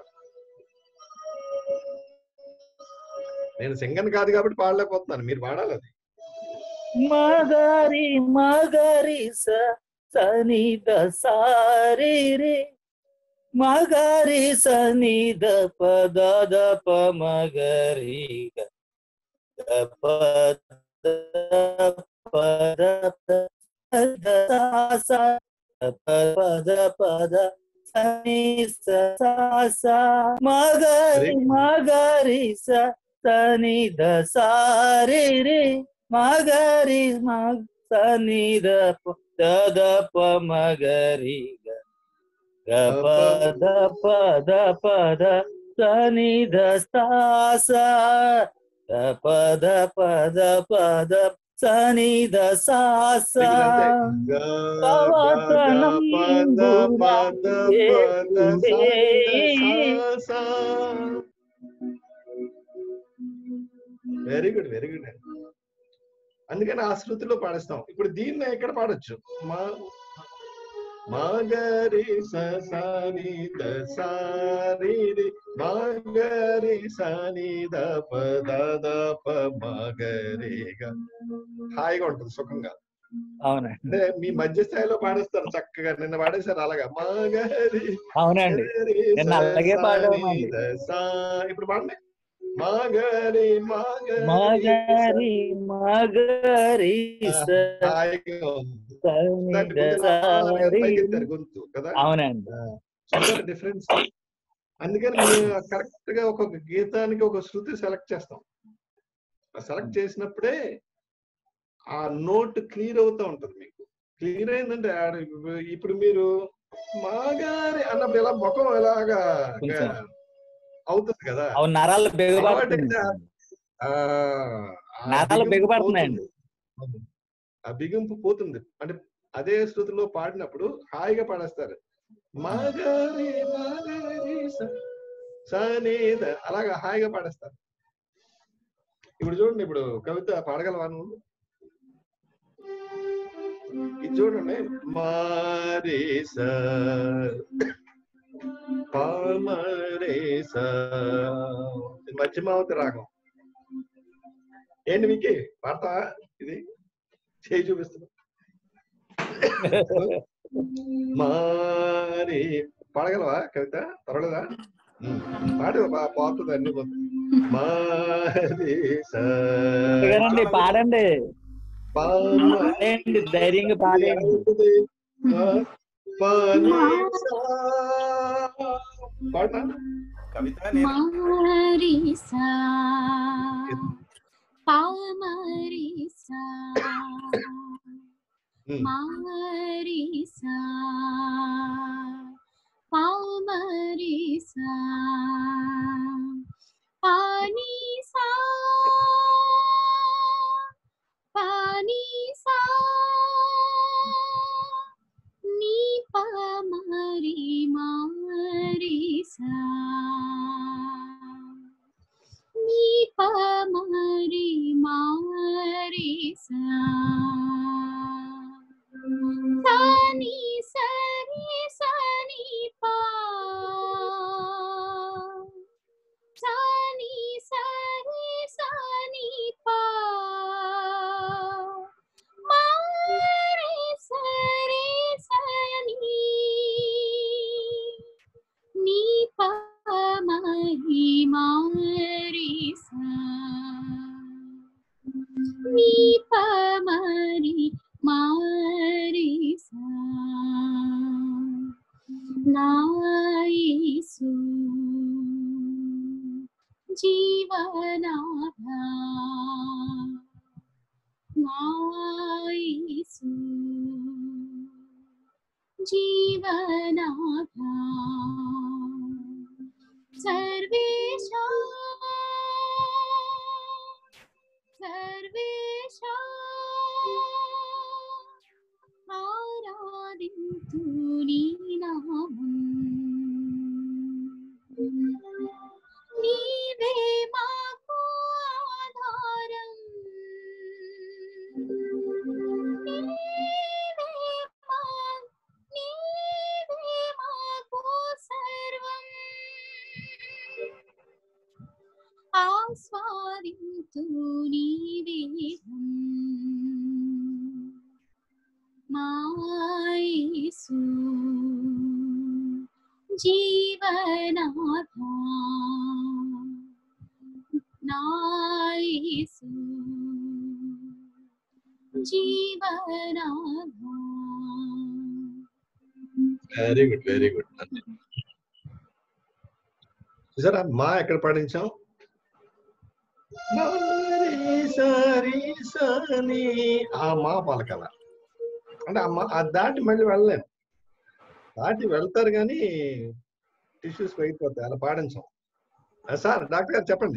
Speaker 2: నేను సింగన్ కాదు కాబట్టి పాడలేకపోతున్నాను, మీరు పాడాలి అది.
Speaker 11: మగరి మగరి సనిద సారి రే మగరి సనిద పద ప మగరి పద పద పద పద సని స మగరి మగరి సనిద సారి రే మగరి మగ సనిద పద ప మగరి పద పద పద సనిద స పద పద పద సనిద స
Speaker 2: వెరీ గుడ్ వెరీ గుడ్. అందుకని ఆ శృతిలో పాడిస్తాం. ఇప్పుడు దీన్ని ఎక్కడ పాడొచ్చు? మా మగరి సని ద సారి మగరి సని ద పద ప మగరిగా హాయిగా ఉంటుంది, సుఖంగా.
Speaker 11: అవునండి.
Speaker 2: అంటే మీ మధ్య స్థాయిలో పాడేస్తారు చక్కగా. నిన్న పాడేశారు అలాగా మగరి.
Speaker 11: అవునండి, అలాగే పాడామండి.
Speaker 2: ఇప్పుడు పాడండి. మగరి
Speaker 11: మగరి మగరి
Speaker 2: గొంతు కదా.
Speaker 11: అవునండి,
Speaker 2: డిఫరెన్స్. అందుకని మేము కరెక్ట్ గా ఒక గీతానికి ఒక శృతి సెలెక్ట్ చేస్తాం. సెలెక్ట్ చేసినప్పుడే ఆ నోట్ క్లియర్ అవుతా ఉంటది మీకు. క్లియర్ అయిందంటే ఇప్పుడు మీరు మాగారి అన్నప్పుడు ఇలా ముఖం ఇలాగా
Speaker 11: కొంచెం
Speaker 2: అవుతుంది కదా,
Speaker 11: అవును నరాలు
Speaker 2: అలవాటైతే
Speaker 11: బిగబడుతుంది
Speaker 2: ఆ ఆ
Speaker 11: నరాలు
Speaker 2: బిగింపు
Speaker 11: బిగబడుతున్నాయండి.
Speaker 2: పోతుంది. ఆ బిగింపు పోతుంది. అంటే అదే శృతిలో పాడినప్పుడు హాయిగా పాడేస్తారు. మాగారి మాగారి స- సనేద అలాగా హాయిగా పాడేస్తారు. ఇప్పుడు చూడండి, ఇప్పుడు కవిత పాడగలవా నువ్వు? ఇది చూడండి, మారే స పామరే స ఇది మధ్యమావతి రాగం. ఏంటి మీకు పాడతా? ఇది చేయి చూపిస్తున్నా. మారే పాడగలవా కవిత? పర్వాలేదా? పాడు, పోతుంది అన్ని పోతుంది. మారే స
Speaker 11: గారండి పాడండి, పాడండి, ధైర్యంగా పాడండి.
Speaker 2: కవిత
Speaker 6: మారిసా పామరిసా మారిసా పామరిసా పానిసా పానిసా నీ పామరి మారిసా నీ పామరి మారిసా సాని సరి సని పా సాని సరి సని పా మారే సరి సని నీ పామరి మారిసా నీ పామరి మారిసా నా యేసు జీవనాధా నా యేసు జీవనాధా సర్వేశా సర్వేశా ఆరాధింతు నీ నామం నీవే మాకు ఆధారం నీవే మా నీవే మాకు సర్వం ఆస్వాదింతు నీ వేదం మా యేసు జీవనాధా నా యేసు జీవనాధా.
Speaker 2: Very good, very good. చూసారా మా ఎక్కడ పాడించాం? ఆ మా పలకాల అంటే ఆ మా అది దాటి మళ్ళీ వెళ్ళలేను. దాటి వెళ్తారు కానీ టిష్యూస్ అయిపోతాయి, అలా పాడించాం. సార్ డాక్టర్ గారు చెప్పండి.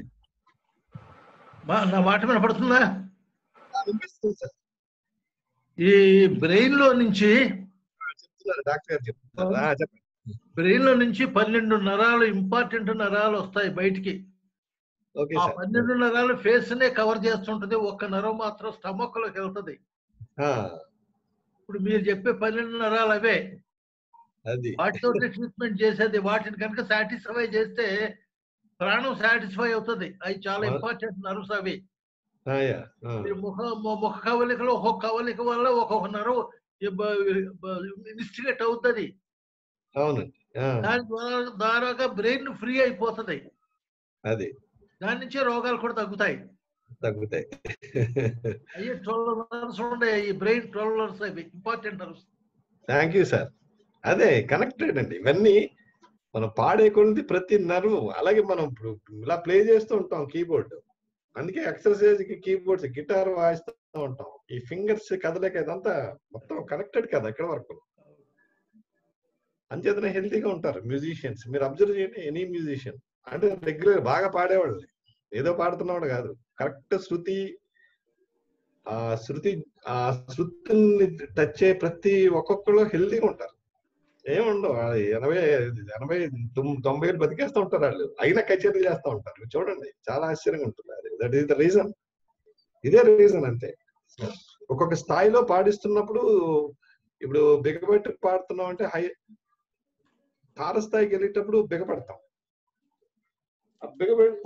Speaker 13: నా మాట వినపడుతుందా?
Speaker 2: వినిపిస్తుంది సార్.
Speaker 13: ఈ బ్రెయిన్ లో నుంచి
Speaker 2: చెప్తున్నారు డాక్టర్ గారు చెప్తున్నారు, చెప్పండి.
Speaker 13: బ్రెయిన్ లో నుంచి పన్నెండు నరాలు, ఇంపార్టెంట్ నరాలు వస్తాయి బయటికి. ఆ పన్నెండు నరాలు ఫేస్ నే కవర్ చేస్తుంటది, ఒక్క నరం మాత్రం స్టమక్ లోకి వెళ్తుంది. ఇప్పుడు మీరు చెప్పే పన్నెండు నరాలు అవే, వాటితో ట్రీట్మెంట్ చేసేది. వాటిని కనుక సాటిస్ఫై చేస్తే ప్రాణం సాటిస్ఫై అవుతుంది. అవి చాలా ఇంపార్టెంట్ నర్వ్స్ అవి. ముఖ ముఖ కవలికలో ఒక్కొక్క కవలిక వల్ల ఒక్కొక్క నరం ఇన్స్టిగేట్ అవుతుంది. దాని ద్వారా ద్వారాగా బ్రెయిన్ ఫ్రీ అయిపోతుంది.
Speaker 2: అది
Speaker 13: దాని నుంచే రోగాలు కూడా తగ్గుతాయి
Speaker 2: తగ్గుతాయి
Speaker 13: అయ్యే ట్వెల్వ్ నర్వ్స్ ఉండే ఈ బ్రెయిన్ ట్వెల్వ్ నర్వ్స్ అవి important nerves.
Speaker 2: Thank you sir. అదే కనెక్టెడ్ అండి ఇవన్నీ. మనం పాడే కొద్ది ప్రతి నర్వ్, అలాగే మనం ఇప్పుడు ఇలా ప్లే చేస్తూ ఉంటాం కీబోర్డ్, అందుకే ఎక్సర్సైజ్ కి కీబోర్డ్స్ గిటార్ వాయిస్తూ ఉంటాం. ఈ ఫింగర్స్ కదలేక ఇదంతా మొత్తం కనెక్టెడ్ కదా ఇక్కడ వరకు. అంచేతనే హెల్తీగా ఉంటారు మ్యూజిషియన్స్. మీరు అబ్జర్వ్ చేయండి, ఎనీ మ్యూజిషియన్ అంటే రెగ్యులర్ బాగా పాడేవాళ్ళు, ఏదో పాడుతున్నవాడు కాదు, కరెక్ట్ శృతి, ఆ శృతి ఆ శృతిని టచ్ అయ్యే ప్రతి ఒక్కొక్కరు హెల్తీగా ఉంటారు. ఏముండవు, ఎనభై ఎనభై తొంభై ఏళ్ళు బతికేస్తూ ఉంటారు వాళ్ళు, అయినా కచేరీ చేస్తూ ఉంటారు. చూడండి, చాలా ఆశ్చర్యంగా ఉంటుంది. అది దట్ ఈస్ ద రీజన్, ఇదే రీజన్ అంతే. ఒక్కొక్క స్థాయిలో పాడిస్తున్నప్పుడు, ఇప్పుడు బిగబెట్టి పాడుతున్నాం అంటే హై తారస్థాయికి వెళ్ళేటప్పుడు బిగపడతాం. బిగబెట్టి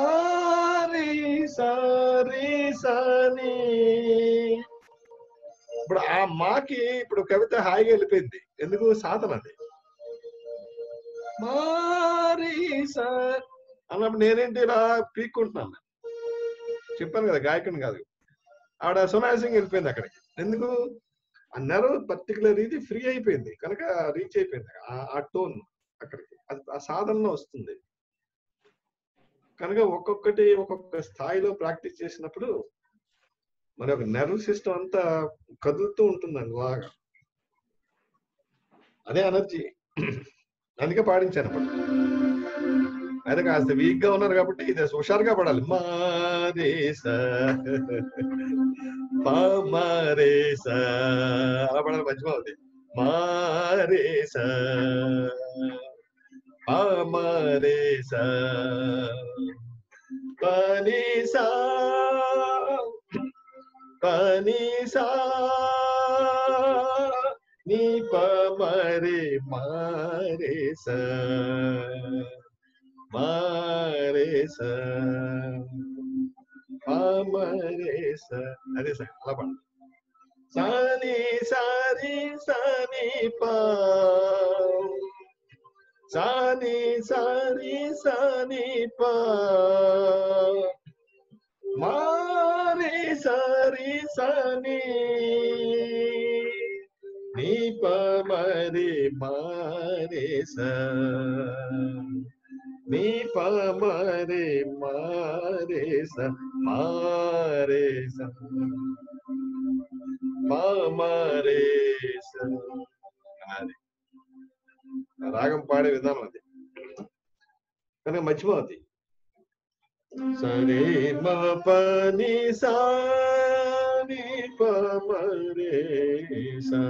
Speaker 2: ఇప్పుడు ఆ మాకి ఇప్పుడు కవిత హాయిగా వెళ్ళిపోయింది. ఎందుకు? సాధన అది. మారీ సార్ అన్నప్పుడు నేనేంటి ఇలా పీక్కుంటున్నాను, చెప్పాను కదా గాయకుని కాదు. ఆవిడ సునాయాసంగా వెళ్ళిపోయింది అక్కడికి. ఎందుకు? ఆ నెరవ్ పర్టికులర్ ఇది ఫ్రీ అయిపోయింది కనుక రీచ్ అయిపోయింది ఆ టోన్ అక్కడికి. అది ఆ సాధనలో వస్తుంది కనుక ఒక్కొక్కటి ఒక్కొక్క స్థాయిలో ప్రాక్టీస్ చేసినప్పుడు మరి ఒక నర్వ్ సిస్టమ్ అంతా కదులుతూ ఉంటుందండి బాగా. అదే ఎనర్జీ. అందుకే పాడించాను అప్పుడు. అయితే కాస్త వీక్ గా ఉన్నారు కాబట్టి ఇది హుషారుగా పడాలి. మారేసా మారేసా అలా పడాలి, మంచిగా అవుతుంది. మారేసా మారేసా పనిసా పనిసా నీ పమరే మారేసా మారేసా మారేసా. అదే సార్ అలా పడ. సాని సారి సాని పా సాని సారి సాని పా మారే సారి సాని నీ పమరే మారేసా నీ పమరే మారేసా మారేసా మారేసా. అది రాగం పాడే విధానం అది కనుక మర్చిపోతుంది. సరే మ పని సా ని పమరే సా.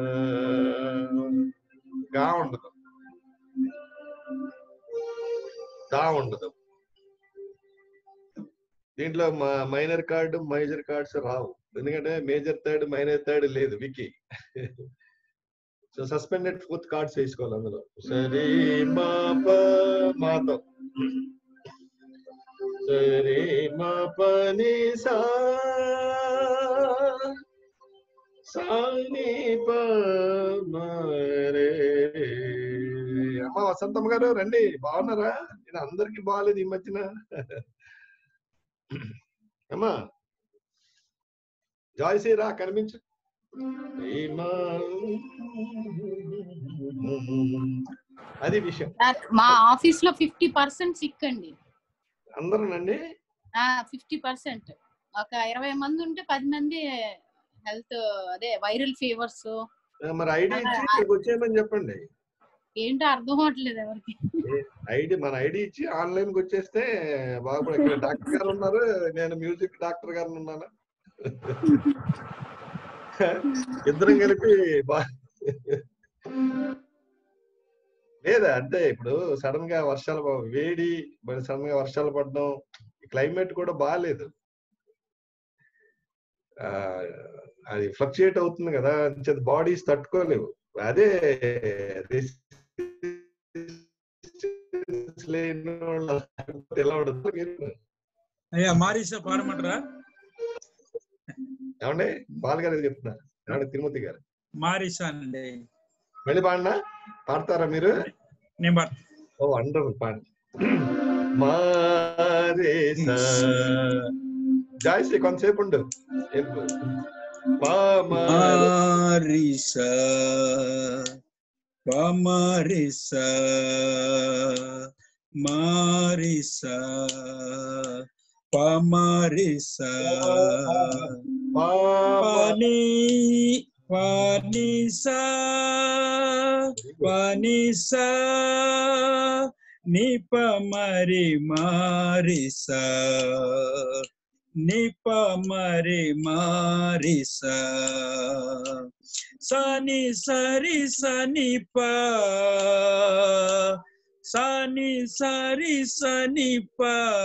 Speaker 2: గా ఉండదు, దా ఉండదు. దీంట్లో మైనర్ కార్డు మేజర్ కార్డ్స్ రావు, ఎందుకంటే మేజర్ థర్డ్ మైనర్ థర్డ్ లేదు వికీ. సో సస్పెండెడ్ ఫోర్త్ కార్డ్స్ వేసుకోవాలి అందులో. సరే మా ప మాతో సరే మా పని సా సాని పమరే. అమ్మ వసంతమ్మ గారు రండి, బాగున్నారా? నేను అందరికి బాగాలేదు ఈ మధ్యన. అమ్మా జాయ్సీ రా, కనిపించు. అది విషయం.
Speaker 12: మా ఆఫీస్ లో ఫిఫ్టీ పర్సెంట్ సిక్ అండి.
Speaker 2: అందరూనండి
Speaker 12: ఫిఫ్టీ పర్సెంట్ ఒక ఇరవై మంది ఉంటే పది మంది హెల్త్ అదే వైరల్ ఫీవర్స్.
Speaker 2: మరి ఐడి ఇచ్చి ఇక్కడికి వచ్చేయమని చెప్పండి.
Speaker 12: ఏంటో అర్థం అవట్లేదు ఎవరికి.
Speaker 2: ఐడి మన ఐడి ఇచ్చి ఆన్లైన్ కి వచ్చేస్తే బాగుపడే. ఇక్కడ డాక్టర్ గారు ఉన్నారు, నేను మ్యూజిక్ డాక్టర్ గారు ఉన్నాను, ఇద్దరం కలిపి బా. లేదా అంటే ఇప్పుడు సడన్ గా వర్షాలు వేడి, మరి సడన్ గా వర్షాలు పడడం, క్లైమేట్ కూడా బాగాలేదు, ఆ అది ఫ్లక్చుయేట్ అవుతుంది కదా, బాడీస్ తట్టుకోలేవు. అదే ఎలా ఉండదు.
Speaker 10: అయ్యా మారీసా పాడమంటారా?
Speaker 2: ఏమండి బాల్ గారు చెప్తున్నా, ఏమండి తిరుమతి గారు
Speaker 10: మారీసా అండి.
Speaker 2: మళ్ళీ పాడినా పాడతారా మీరు?
Speaker 10: నేను పాడతా.
Speaker 2: ఓ వండర్ఫుల్, పాడి. మారేసా జాయ్సీ కొంతసేపు ఉండు.
Speaker 10: మారీసా పామారీసా మారీసా పామారీసా పని పనిసా పనిసా నిప మరి మారిసా నిప మరి మారిసా సని సరి సనిప సని సరి సనిప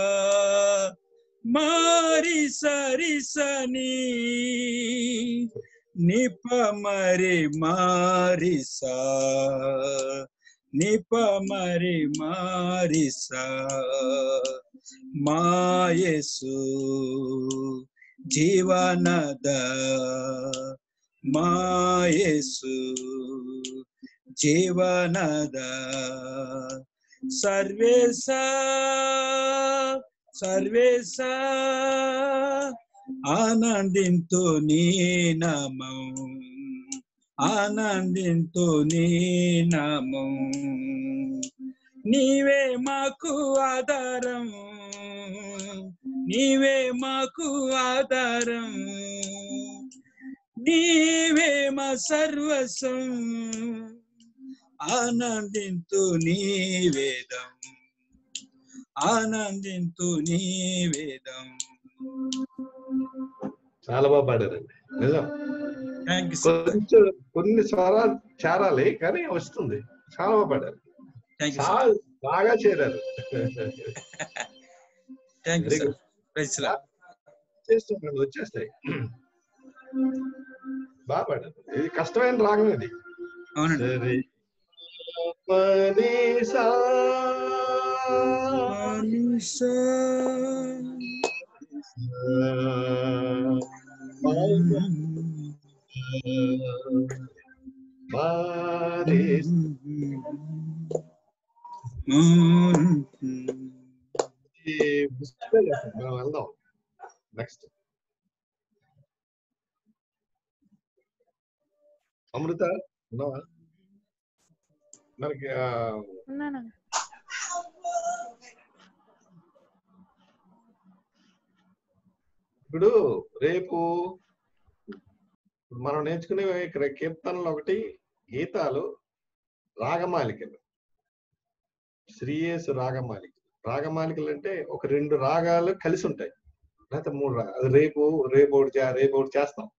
Speaker 10: మారి సరి సని నిప మరి మారిసా నిప మరి మారిసా మాయేసు జీవనద మాయేసు జీవనద సర్వేశా సర్వేశా ఆనందింతు నీ నామం ఆనందింతు నీ నామం నీవే మాకు ఆధారం నీవే మాకు ఆధారం నీవే మా సర్వస్వం ఆనందింతు నీ వేదం ఆనందింతు నీ వేదం.
Speaker 2: చాలా బాగా పాడారండి నిజం.
Speaker 10: థ్యాంక్ యూ
Speaker 2: కొంచెం కొన్ని స్వరాలు చేరాలి కానీ వస్తుంది. చాలా బాగా పాడారు, బాగా చేరారు. చేస్తుండండి, వచ్చేస్తాయి. బాగా పాడారు. ఇది కష్టమైన రాగం ఇది.
Speaker 10: అవునండి.
Speaker 2: వెళ్దాం నెక్స్ట్. అమృత ఉన్నావా? మనకి ఇప్పుడు రేపు మనం నేర్చుకునే ఇక్కడ కీర్తనలు ఒకటి, గీతాలు, రాగమాలికలు, శ్రీయేసు రాగమాలిక. రాగమాలికలు అంటే ఒక రెండు రాగాలు కలిసి ఉంటాయి, లేకపోతే మూడు రాగాలు. అది రేపు రేపు ఒకటి రేపు ఒకటి చేస్తాం.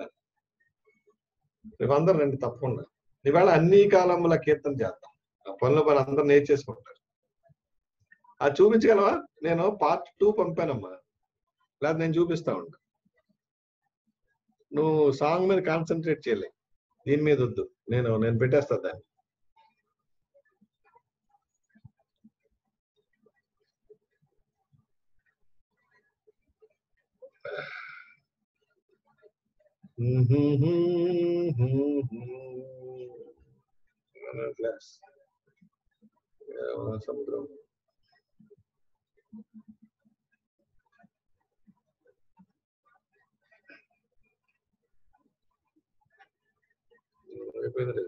Speaker 2: రేపు అందరు రండి తప్పకుండా. ఇవాళ అన్ని కాలముల కీర్తన చేద్దాం. పనుల పని అందరు నేర్చేసుకుంటారు. అది చూపించగలవా? నేను పార్ట్ టూ పంపానమ్మా, లేదా నేను చూపిస్తా ఉంటా. నువ్వు సాంగ్ మీద కాన్సన్ట్రేట్ చేయలే, దీని మీద వద్దు. నేను నేను పెట్టేస్తా దాన్ని. సముద్రం అయిపోయింది.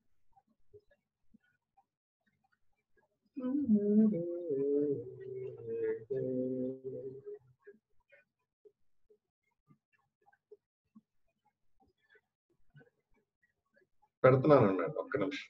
Speaker 2: పెడుతున్నాను అన్నాడు, ఒక్క నిమిషం.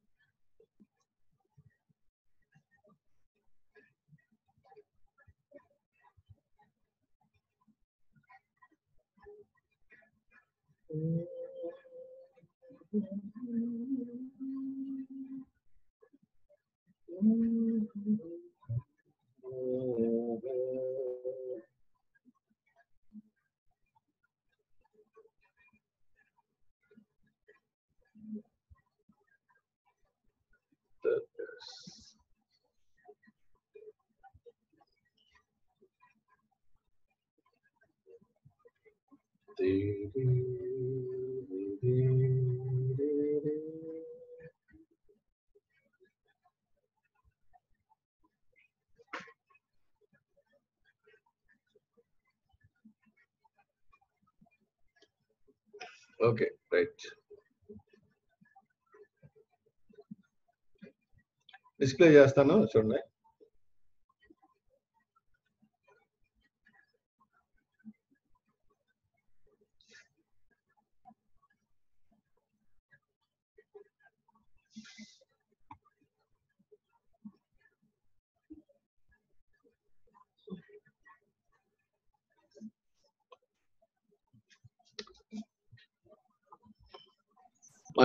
Speaker 2: Okay right. డిస్ప్లే చేస్తాను చూడండి.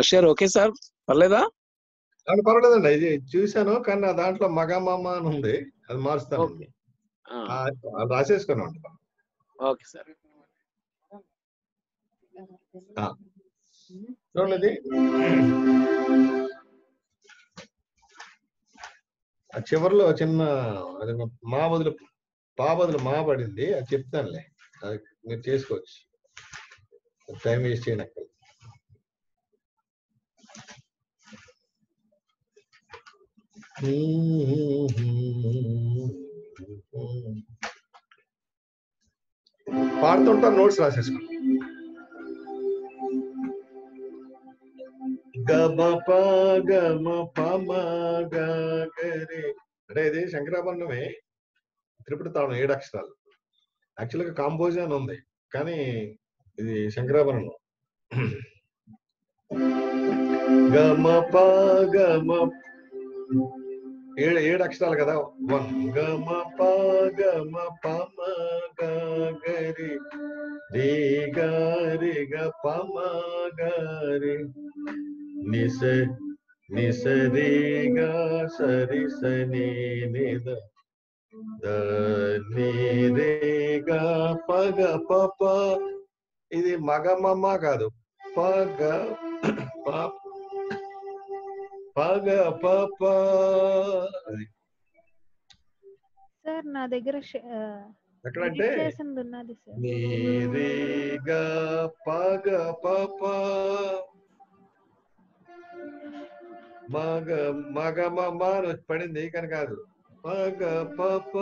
Speaker 14: మాస్టర్ ఓకే సార్ పర్లేదా?
Speaker 3: అది పర్వాలేదండి, ఇది చూశాను కానీ నా దాంట్లో మగమామ అని ఉంది, అది మారుస్తాను.
Speaker 14: ఓకే
Speaker 3: అది రాసేసుకున్నాను.
Speaker 14: Okay sir.
Speaker 3: చూడండి, ఆ చివరిలో చిన్న అది మా బదులు పా బదులు మా పడింది, అది చెప్తానులే, అది మీరు చేసుకోవచ్చు, టైం వేస్ట్ చేయనక్కర్లేదు. పాడుతుంటా, నోట్స్ రాసేసుకోండి. గమ ప గమ పమ గరి, అంటే ఇది శంకరాభరణమే, త్రిపుటి తాళం, ఏడు అక్షరాలు. యాక్చువల్ గా కాంబోజీ అని ఉంది, కానీ ఇది శంకరాభరణం. గమ ప గమ ఏడు ఏడు అక్షరాలు కదా. వన్ గమ ప గమ పమ గరి రే గరి గ పమ గరి నిస నిస రే గ సరి సని నిద ద ని రే గ పగ పప. ఇది మగమమ్మ కాదు, పగ ప పగ పప.
Speaker 5: సార్ నా దగ్గర
Speaker 3: ఎక్కడంటే
Speaker 5: ఉన్నది సార్.
Speaker 3: నీ రే గ పగ పప మగ మగమమ్మ పడింది కానీ కాదు. పగ పప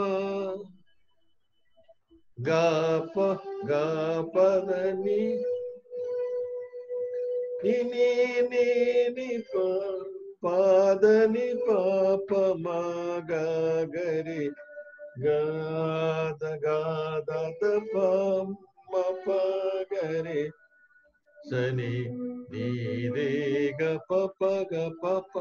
Speaker 3: గా ప గా పదని ని ని ని ప పాదని పాప మగ గరి గాద గాద ప గరి సని నీ రే గ పప గ పప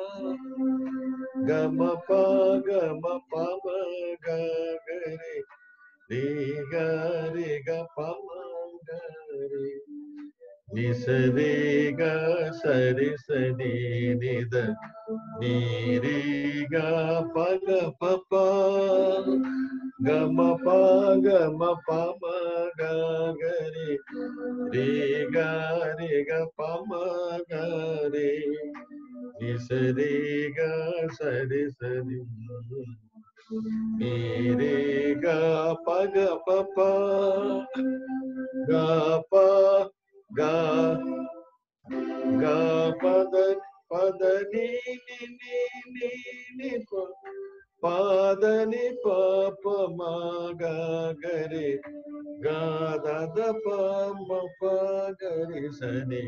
Speaker 3: గమ ప గమ పమ గరి రే గరి గ పమ గరి నిస రే గ సరి సని నిద నీ రే గ పగ పప గమ ప గమ పమ గరి రే గరి గ పమ గరి నిస రే గ సరి సని నీ రే గ పగ పప గ ప గా గా పద పద ని ని ని ని ప పాదని పాప మగ గరి గాద ద ప మ ప గరి సని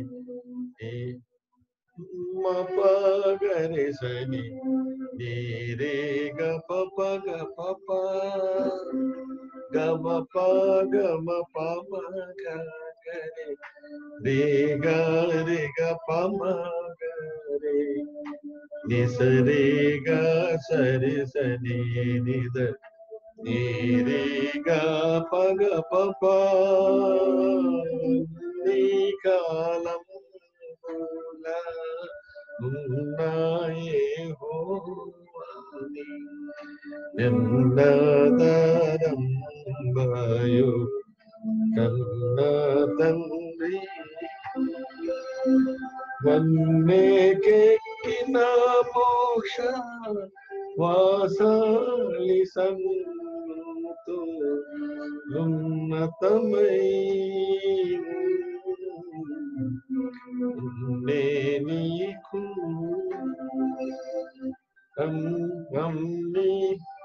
Speaker 3: మ ప గరి సని నీ రే గ ప ప గ ప ప గమ ప గమ ప మ గ గరి రే గ రే గ పమ గరి నిస రే గ సరి సని నిద నీ రే గ పగ పప నీ కాలం ఉన్నాయే హోని నిన్నదరం బాయు కన్న తండ్రి వన్నేకెక్కిన మోక్ష వాసాలి సంతు ఉన్నతమై నే నీకు అమ్మి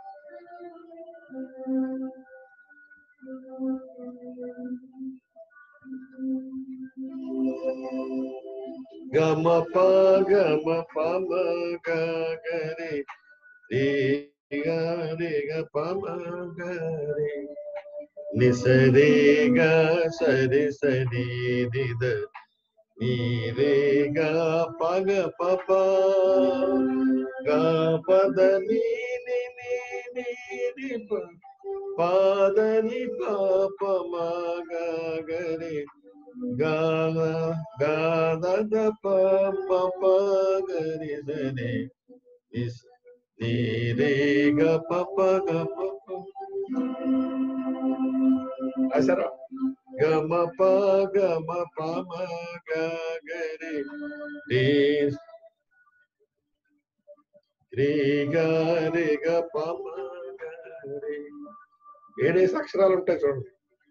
Speaker 3: గమ ప గమ పమ గరి రే రే గ పమ గరి నిస రే గ సరి సరి నిద నీ రే గ పగ పప గ పద ని ని ని ని ప పాదని పాప మగ గరి గాన గాద ప ప ప గరి సని నిస్ ని రే గ ప ప గ ప ప అసరా గ మ ప గ మ ప మ గ గరి రే రే గ రే గ ప మ గ రే. ఏడేసి అక్షరాలు ఉంటాయి చూడండి.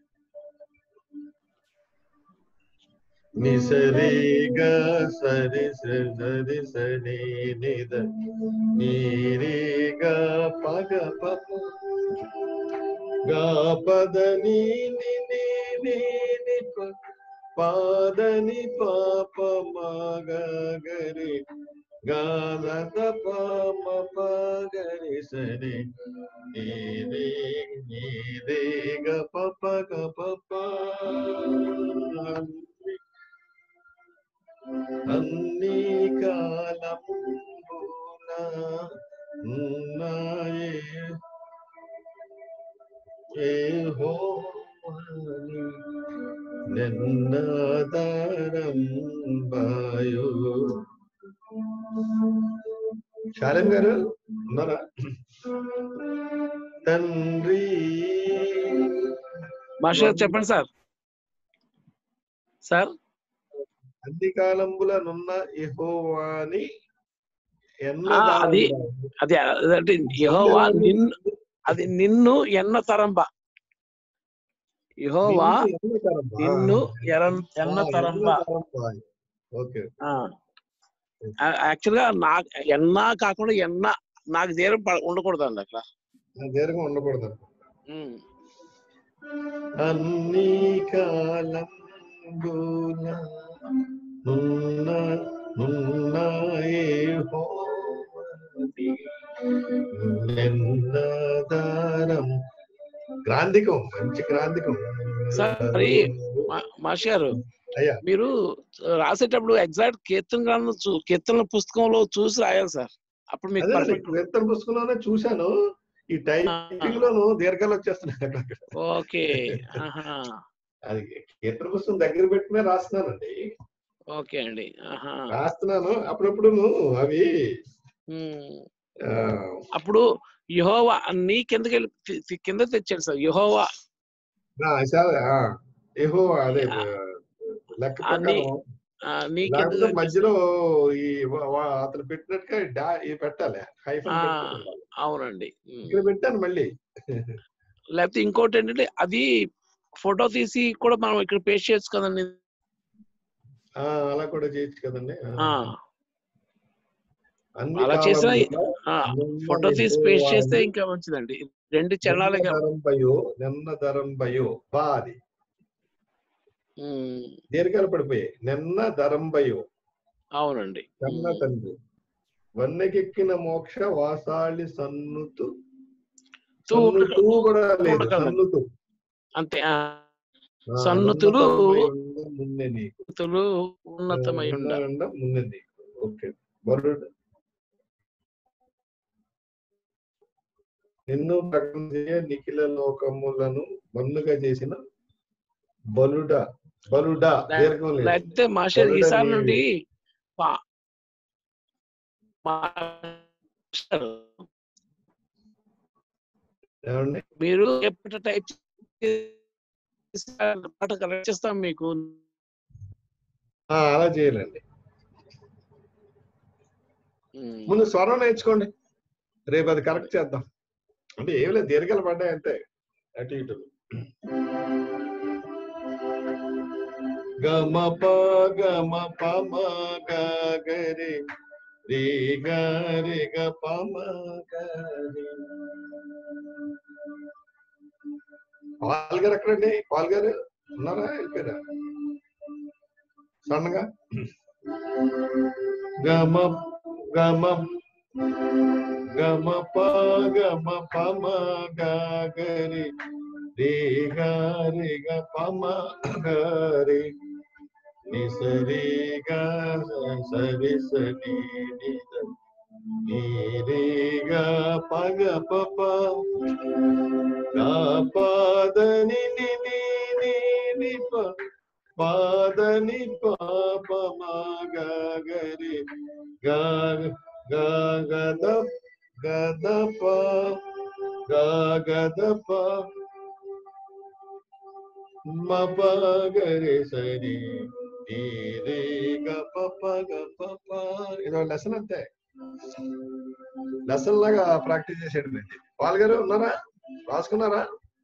Speaker 3: నిసరి గ సరి సరి సని నిద నీరి గ పగ పప గ పద ని ని ని ని ని ప పాద ని పాప మ గ గరి గ ద ద ప మ ప గరి సరి ని రి ని రి గ ప ప గ ప ప అన్ని కాలమున ఉన్నాయే యెహోవాని నిన్నదరం బాయో. శాలం గారు ఉన్నారా? తండ్రి
Speaker 14: మాస్టర్ చెప్పండి సార్. సార్
Speaker 3: అన్ని కాలంబులనున్న యెహోవాని
Speaker 14: అది అది అంటే యెహోవా నిన్ను అది నిన్ను ఎన్న తరంబ యెహోవా నిన్ను ఎన్న తరంబ. యాక్చువల్ గా నాకు ఎన్నా కాకుండా ఎన్న నాకు దీర్ఘం ఉండకూడదు అండి అట్లా.
Speaker 3: దీర్ఘం ఉండకూడదు. అన్ని కాలం గ్రాంధికం, మంచి గ్రాంధికం.
Speaker 14: సరే మాస్టర్ గారు, మీరు రాసేటప్పుడు ఎగ్జాక్ట్ కీర్తన గ్రంథం కీర్తన పుస్తకంలో చూసి రాయాలి సార్. అప్పుడు మీకు
Speaker 3: కీర్తన పుస్తకంలోనే చూశాను. ఈ టైపింగ్ లోను దీర్ఘాలు వచ్చేస్తున్నాయి.
Speaker 14: ఓకే,
Speaker 3: అది కీర్తన పుస్తకం దగ్గర పెట్టుకునే రాస్తున్నానండి.
Speaker 14: ఓకే అండి,
Speaker 3: రాస్తున్నాను అప్పుడప్పుడు అవి.
Speaker 14: అప్పుడు యెహోవా నీ కిందకి కింద తెచ్చాడు సార్. యెహోవా
Speaker 3: యెహోవా అదే లెక్క ప్రకారం మధ్యలో ఈ అతను పెట్టినట్టుగా పెట్టాలి.
Speaker 14: అవునండి,
Speaker 3: ఇక్కడ పెట్టాను మళ్ళీ.
Speaker 14: లేకపోతే ఇంకోటి ఏంటంటే అది ఫోటో తీసి కూడా మనం ఇక్కడ పేస్ట్ చేయొచ్చు కదండి.
Speaker 3: అలా కూడా చేయొచ్చు కదండి.
Speaker 14: అలా చేసిన ఫోటో తీసి పేస్ట్ చేస్తే ఇంకా మంచిదండి. రెండు చరణాలు
Speaker 3: నిన్న ధరం భయో బాది దీర్ఘాలు పడిపోయాయి. నిన్న ధరం భయో.
Speaker 14: అవునండి.
Speaker 3: కన్న తండ్రి వన్నెకెక్కిన మోక్ష వాసాళి సన్నుతు సన్నుతు కూడా లేదు. సన్నుతు
Speaker 14: అంతే. సన్నుతులు ఉన్నతమై
Speaker 3: ముందే నీకు. ఓకే. బరుడు నిన్ను ప్రకటన చేయ నిఖిల లోకములను మన్నుగా చేసిన బలుడా బలుడా దీర్ఘం లేదు.
Speaker 14: లేకపోతే మాస్టర్ ఈసారి నుండి మీరు ఎప్పుడు టైప్ కరెక్ట్ చేస్తాం మీకు.
Speaker 3: అలా చేయాలండి. ముందు స్వరం నేర్చుకోండి, రేపు అది కరెక్ట్ చేద్దాం. అంటే ఏమి లేదు, దీర్ఘాలు పడ్డాయి అంతే అటు ఇటు. గమ ప గమ పమ గరి రే గరి గ పమ గరి. పాల్ గారు ఎక్కడండి? పాల్ గారు ఉన్నారా? వెళ్ళిపోయారా? సన్నగా గమ గమ గమ ప గమ పమ గరి రే గరి గ పమ గరి నిసరి గ సరి సరి ని రే గ పగ పప గ పద ని ని ని ని ప పాద గద గద ప గ గద ప మ ప గరి సరి నీ రే గ ప ప గ ప ప. ఇది లెసన్ అంతే, లెసన్ లాగా ప్రాక్టీస్ చేసేయండి. పాల్ గారు ఉన్నారా, రాసుకున్నారా?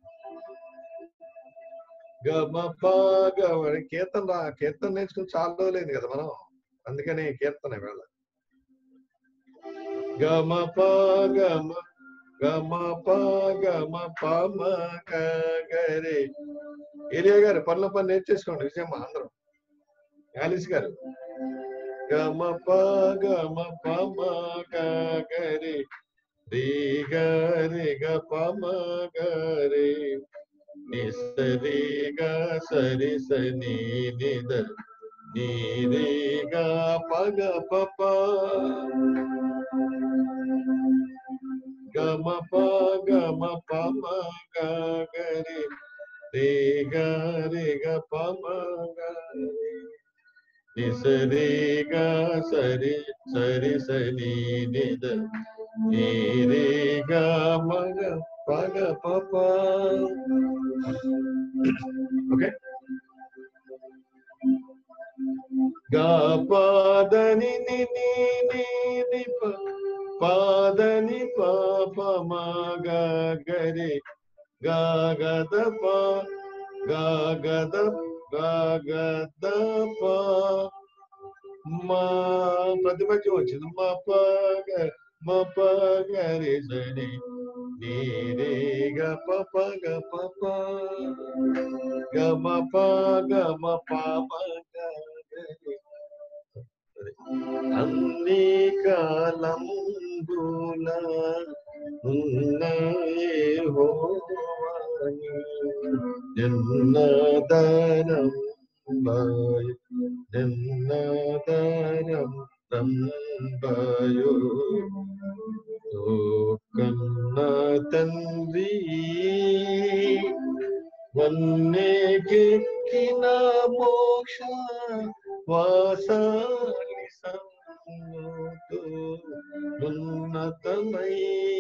Speaker 3: గమ ప గ కీర్తన రా, కీర్తన నేర్చుకుని చాలా రోజులైంది కదా మనం, అందుకని కీర్తన వేళ. గమ ప గమ గమ ప గమ ప మ గ గరి. ఏరియా గారు పనుల పని నేర్చేసుకోండి విజయమ్మ అందరం. యాలిస్ గారు గమ ప గమ ప మ గ గరి రి గ రి గ ప మ గ రి ని సరి గ సరి సని ని ద ని రి గ ప గ ప ప గమ ప గమ ప మ గ గరి రి గ రి గ ప మ గ రి ని సరి గ సరి సరి సని ని ద ని రి గ మ గ ప గ ప ప. ఓకే. గ ప ద ని ని ని ని ని ప ప ద ని ప ప మ గ గరి గ గ ద ప గ గ ద గ గ ద ప మ. ప్రతిపక్షం వచ్చింది. మ ప గ మ ప గరి సని ని రే గ ప ప గ ప ప గ మ ప గ మ ప మ గ గరి. అన్ని కాలంబుల ఉన్న యెహోవాయే నిన్నదనం భయ నిన్నదనం తంబయో కన్న తండ్రి వన్నెకెక్కిన మోక్ష వాసాలి సన్నుతో ఉన్నతమై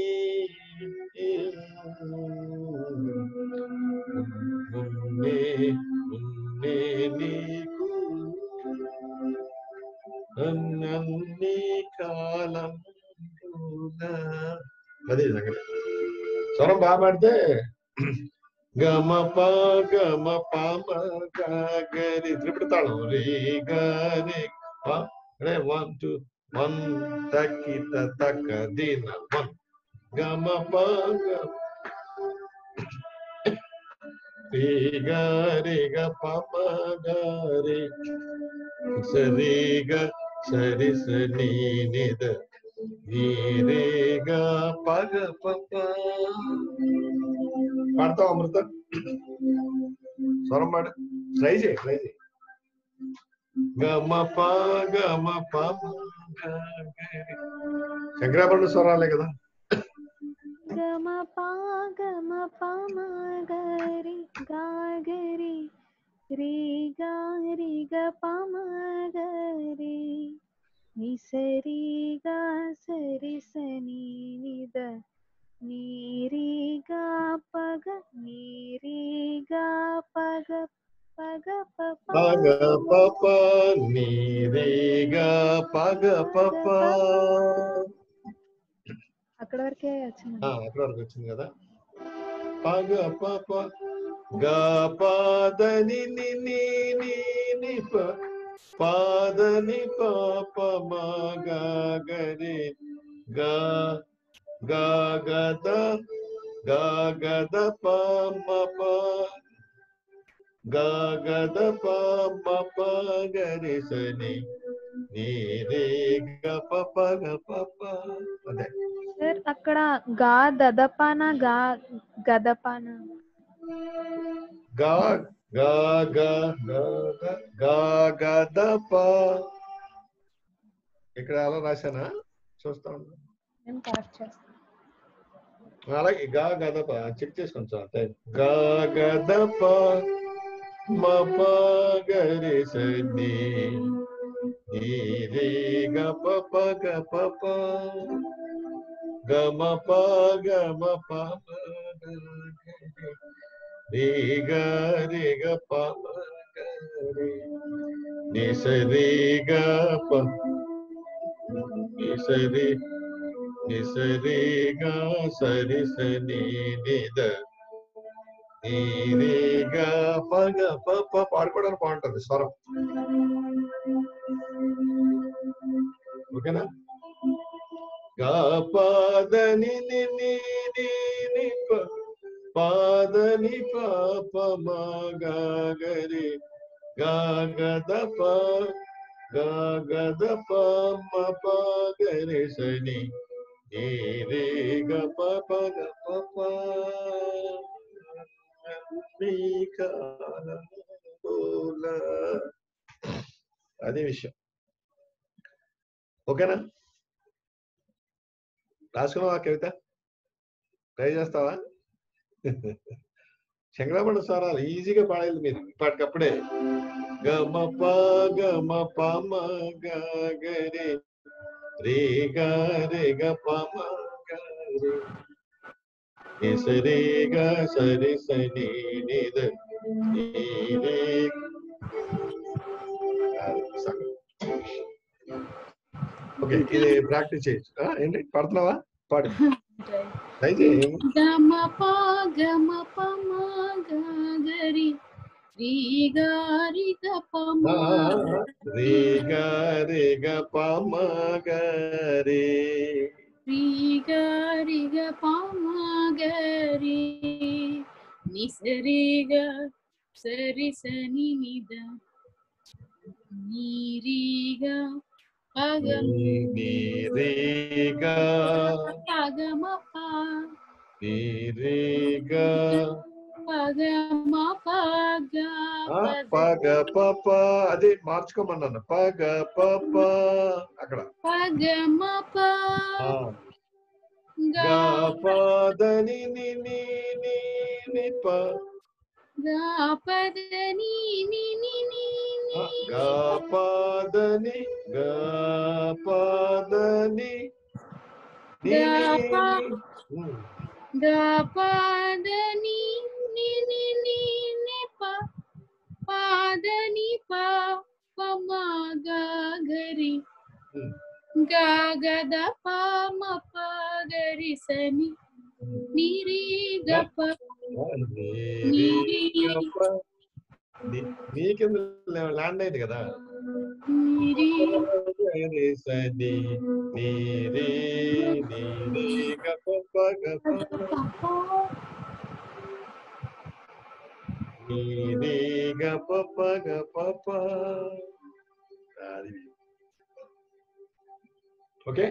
Speaker 3: ఉన్నే ఉన్నే నీకు అన్ని కాలం. అది స్వరం బాగా పాడితే గమ ప గమ ప మ గ గరి త్రిపుటి తాళం రే గరి ప. వన్ టూ వన్ తక్కి తక్క దీన వన్ గమ ప రే గరి గ ప మ గరి సరి గ సరి సని ని ద ని రే గ ప గ ప ప. పాడతావు అమృత? స్వరం పాడు, ట్రై చేయి ట్రై చేయి. గమ ప గమ ప శంకరాభరణ స్వరాలే కదా.
Speaker 5: గమ ప గమ ప మ గరి గా గరి రి గా రి గ ప మ గరి ని సరి గా సరి సని ని ద ని రి గా ప గ ని రి గా ప గ ప గ ప ప
Speaker 3: గ ప ప ని రే గ ప గ ప ప.
Speaker 5: అక్కడ వరకే వచ్చింది.
Speaker 3: అక్కడ వరకు వచ్చింది కదా. ప గ ప ప గ ప ద ని ని ని ని ని ప ప ద ని ప ప మ గ గరి గ గ గ ద గ గ ద ప మ ప గ గ ద ప మ ప గరి సని ని రే గ ప ప గ ప ప. అదే
Speaker 5: సార్ అక్కడ గా దదపాన గా గదపాన
Speaker 3: గా గా గా గా గా ద ప. ఇక్కడ అలా రాశానా చూస్తా ఉన్నా.
Speaker 5: నేను కరెక్ట్ చేస్తాను.
Speaker 3: అలాగే గా గద ప చెక్ చేసుకోండి సార్. గా గద ప మ ప గరి సని నీ రే గ ప ప గ ప ప గ మ ప గ మ ప మ గ రే గ రే గ ప మ గ రే ని స రే గ ప ని స రే ని స రే గ స రి స ని ని ద ని రే గ ప గ ప ప పాడుకోవడానికి బాగుంటుంది స్వరం. ఓకేనా? గా పాదని ని ని ని ని ప పాదని ప ప మ గ గ రి గా గ ద ప గా గ ద ప మ ప గ రి స ని ని రే గ ప ప గ ప ప నీ కాలముల. అదే విషయం. ఓకేనా? రాసుకున్నావా కవిత? ట్రై చేస్తావా? శంకరాభరణ స్వరాలు ఈజీగా పాడేది మీరు ఇప్పటికప్పుడే. గమ ప గమ ప మ గ గ రే రే గ రే గ ప మ గ రే ని స రే గ స రి స ని ని ద ని రే. ఓకే, ఇది ప్రాక్టీస్ చేయొచ్చు. ఏంటి పడుతున్నావా? పాడు, ట్రై చేయి.
Speaker 12: గమ ప గమ ప మ గ గ రి రి గ రి గ ప మ
Speaker 3: రి గ రి గ ప మ గ రే
Speaker 12: రి గ రి గ ప మ గ రి ని స రి గ స రి స ని ని ద ని రి గ ప గ
Speaker 3: ని రే గ
Speaker 12: ప గ మ ప
Speaker 3: ని రే గ
Speaker 12: ప గ మ ప గ
Speaker 3: ప గ ప ప. అది మార్చుకోమన్నాను. ప గ ప ప అక్కడ
Speaker 12: ప గ మ ప
Speaker 3: గ ప ద ని ని ని ని ని ప
Speaker 12: గ ప ద ని ని ని ని
Speaker 3: గ ప ద ని గ ప ద ని ని
Speaker 12: గ ప ద ని ని ని ని ని ప ప ద ని ప ప మ గ గ రి గ గ ద ప మ ప గ రి స ని ని రి గ ప ని రి
Speaker 3: నీ కింద ల్యాండ్ అయింది కదా.
Speaker 12: ని రి
Speaker 3: రే స ని ని రే ని రే గ ప ప గ ప ని రే గ ప ప గ ప ప. అది ఓకే.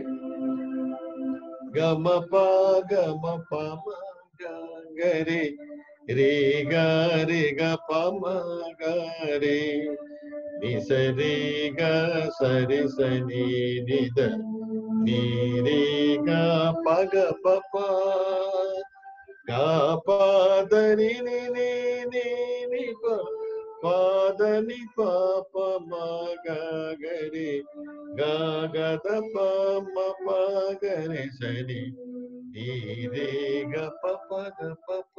Speaker 3: గమ ప గమ ప మ గ గ రే రే గ రే గ ప మ గ రే ని స రే గ స రి స ని ని ద ని రే గ ప గ ప ప గ ప ద ని ని ని ని ని ప ప ద ని ప ప మ గ గ రే గ గ ద ప మ ప గ రే స ని ని రే గ ప ప గ ప ప.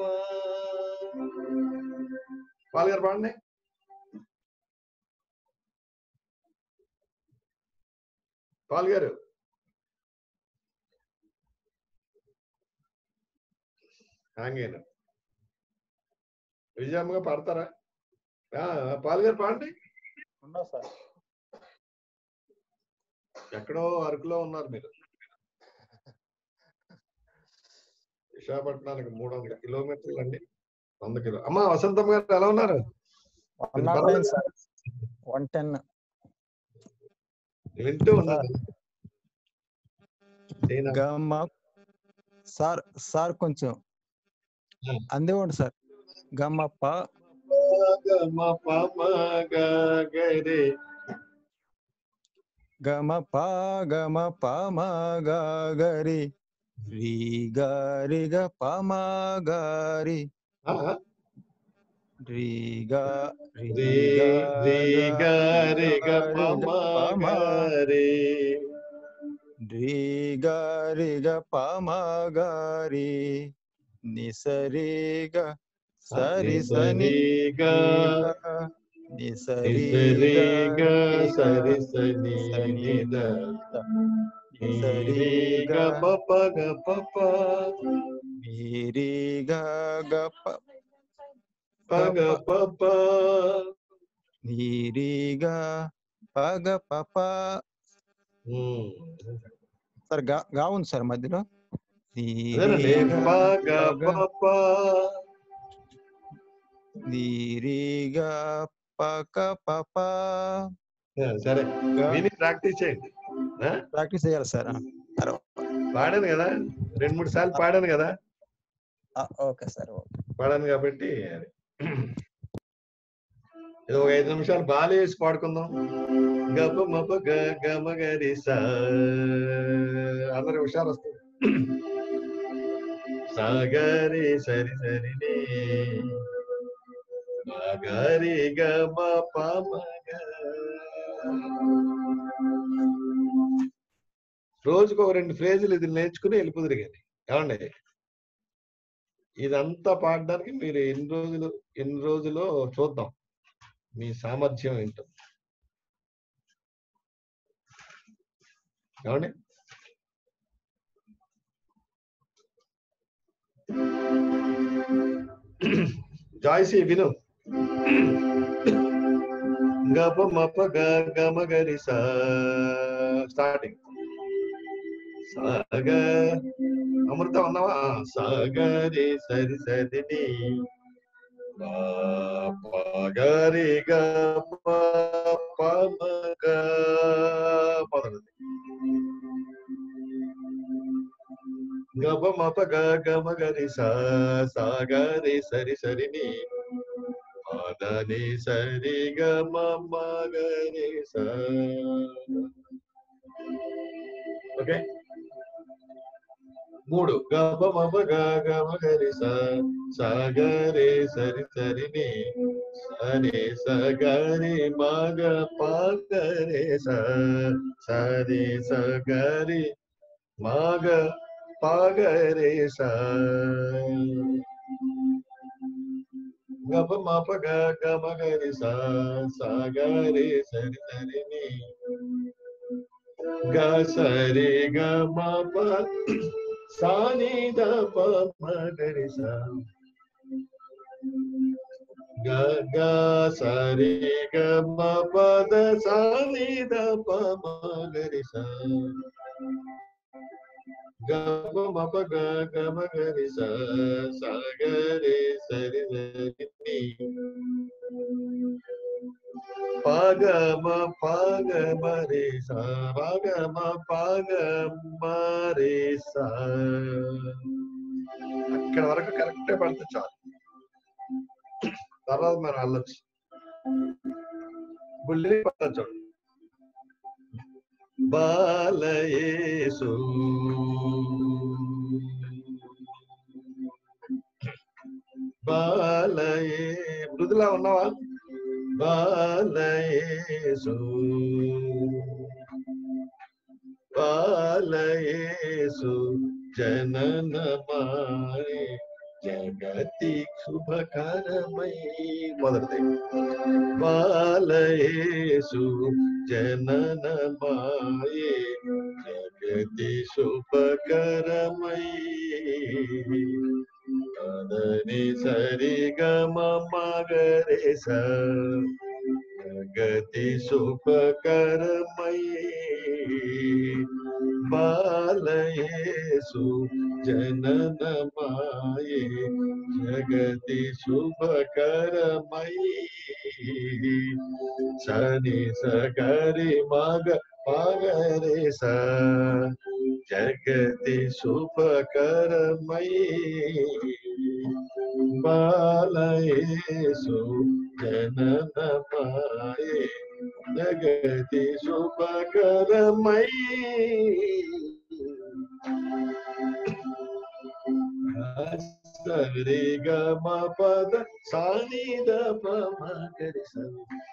Speaker 3: పాల్గారు పాడండి. పాల్గారు హ్యాంగ్ విజయమ్మగా పాడతారా? పాల్గారు పాడండి.
Speaker 15: ఉన్నా సార్.
Speaker 3: ఎక్కడో అరకులో ఉన్నారు మీరు. విశాఖపట్నానికి మూడు వందల కిలోమీటర్లు అండి. వంద కిలో. అమ్మా వసంతమ్మ గారు ఎలా ఉన్నారు?
Speaker 15: వన్ టెన్
Speaker 3: వింటూ ఉన్నారు.
Speaker 8: సార్ సార్ కొంచెం అందేవండి సార్. గమ ప
Speaker 3: గమ ప మ గ గ రే
Speaker 8: గమ ప గమ ప మ గ గ రి రి గ రి గ ప మ గ రి రి గా రి
Speaker 3: రి
Speaker 8: గా
Speaker 3: రి
Speaker 8: గా
Speaker 3: గ రి గ ప
Speaker 8: రి
Speaker 3: మ
Speaker 8: గ ప
Speaker 3: గ
Speaker 8: మ
Speaker 3: రి
Speaker 8: రి గా రి గ ప మ గ రి ని స రి గ
Speaker 3: ని
Speaker 8: సరి
Speaker 3: స
Speaker 8: సని
Speaker 3: రి గ
Speaker 8: ని స
Speaker 3: ని
Speaker 8: రి
Speaker 3: స రి
Speaker 8: గ
Speaker 3: గ
Speaker 8: రి గ
Speaker 3: సరి స ని
Speaker 8: సని
Speaker 3: ని ద
Speaker 8: ద ని
Speaker 3: ని
Speaker 8: స రి
Speaker 3: రి
Speaker 8: గ
Speaker 3: గ ప ప గ ప ప
Speaker 8: ని రి గ గ ప
Speaker 3: ప
Speaker 8: గ
Speaker 3: గ
Speaker 8: ప
Speaker 3: ప ప
Speaker 8: ని రి గ ప గ ప ప సార్ గా గా ఉంది సార్ మధ్యలో ని రి
Speaker 3: అదేనండి
Speaker 8: గ
Speaker 3: ప గ
Speaker 8: ప
Speaker 3: ప
Speaker 8: గ
Speaker 3: ప
Speaker 8: ని రి గ ప క ప ప
Speaker 3: సరే
Speaker 8: గ
Speaker 3: విని ప్రాక్టీస్ చేయండి ఆ?
Speaker 8: ప్రాక్టీస్ చేయాలి సార్ తర్వాత
Speaker 3: పాడాను కదా రెండు మూడు సార్లు పాడాను కదా
Speaker 8: ఓకే సార్ ఓకే
Speaker 3: పాడాను కాబట్టి అది. ఇది ఒక ఐదు నిమిషాలు బాగా వేసి పాడుకుందాం గప మప గ గమ గరి సా అందరి హుషారు వస్తుంది సాగరి సరి సరి ని గరి గమ పమ రోజుకు ఒక రెండు ఫ్రేజులు ఇది నేర్చుకుని వెళ్ళిపోదురు కానీ ఏమండి ఇదంతా పాడడానికి మీరు ఎన్ని రోజులు ఎన్ని రోజులో చూద్దాం మీ సామర్థ్యం ఏంటో ఏమండి జాయ్సీ విను గప మప గ గమ గరి సా స్టార్టింగ్ సాగ అమృత ఉన్నావా సాగరి సరి సరిని గరి గ పమగ మొదలది గప మప గ గమ గరి సా సాగరి సరి సరిని ఆదని సరి గ మమ గరి సా ఓకే మూడు గప మప గ గమ గరి సా సాగరి సరి సరిని సరి సగరి మగ పగరి స సరి సగరి మగ పగరి స గప మప గ గమ గరి సా సాగరి సరి సరిని గ సరి గ మప సాని ద ప గరి సా గ గ సరి గ మ పద సాని ద ప గరి సా గ మ ప గ గ మ గరి సా సా గరి సరి సరి ని ప గ మ ప గ మ రి సా ప గ మ ప గ మ రి సా అక్కడ వరకు కరెక్టే పడితే చాలు తర్వాత మనం వెళ్ళొచ్చు బుల్లి పడచ్చు బాలయేసు బాలయే మృదులా ఉన్నావా బాలయేసు బాలయేసు జననమాయే జగతి శుభకరమై మొదటి బాలయేసు జననమాయే జగతి శుభకరమై అదని సరి గమ మగరే స జగతి శుభకరమై బాలయేసు జననమాయే జగతి శుభకరమై సని సగరి మగ పగరే స జగతి శుభకరమై బాలయేసు జననమాయే జగతి శుభకరమై సరి గమ పద సాని ద పమ గరి స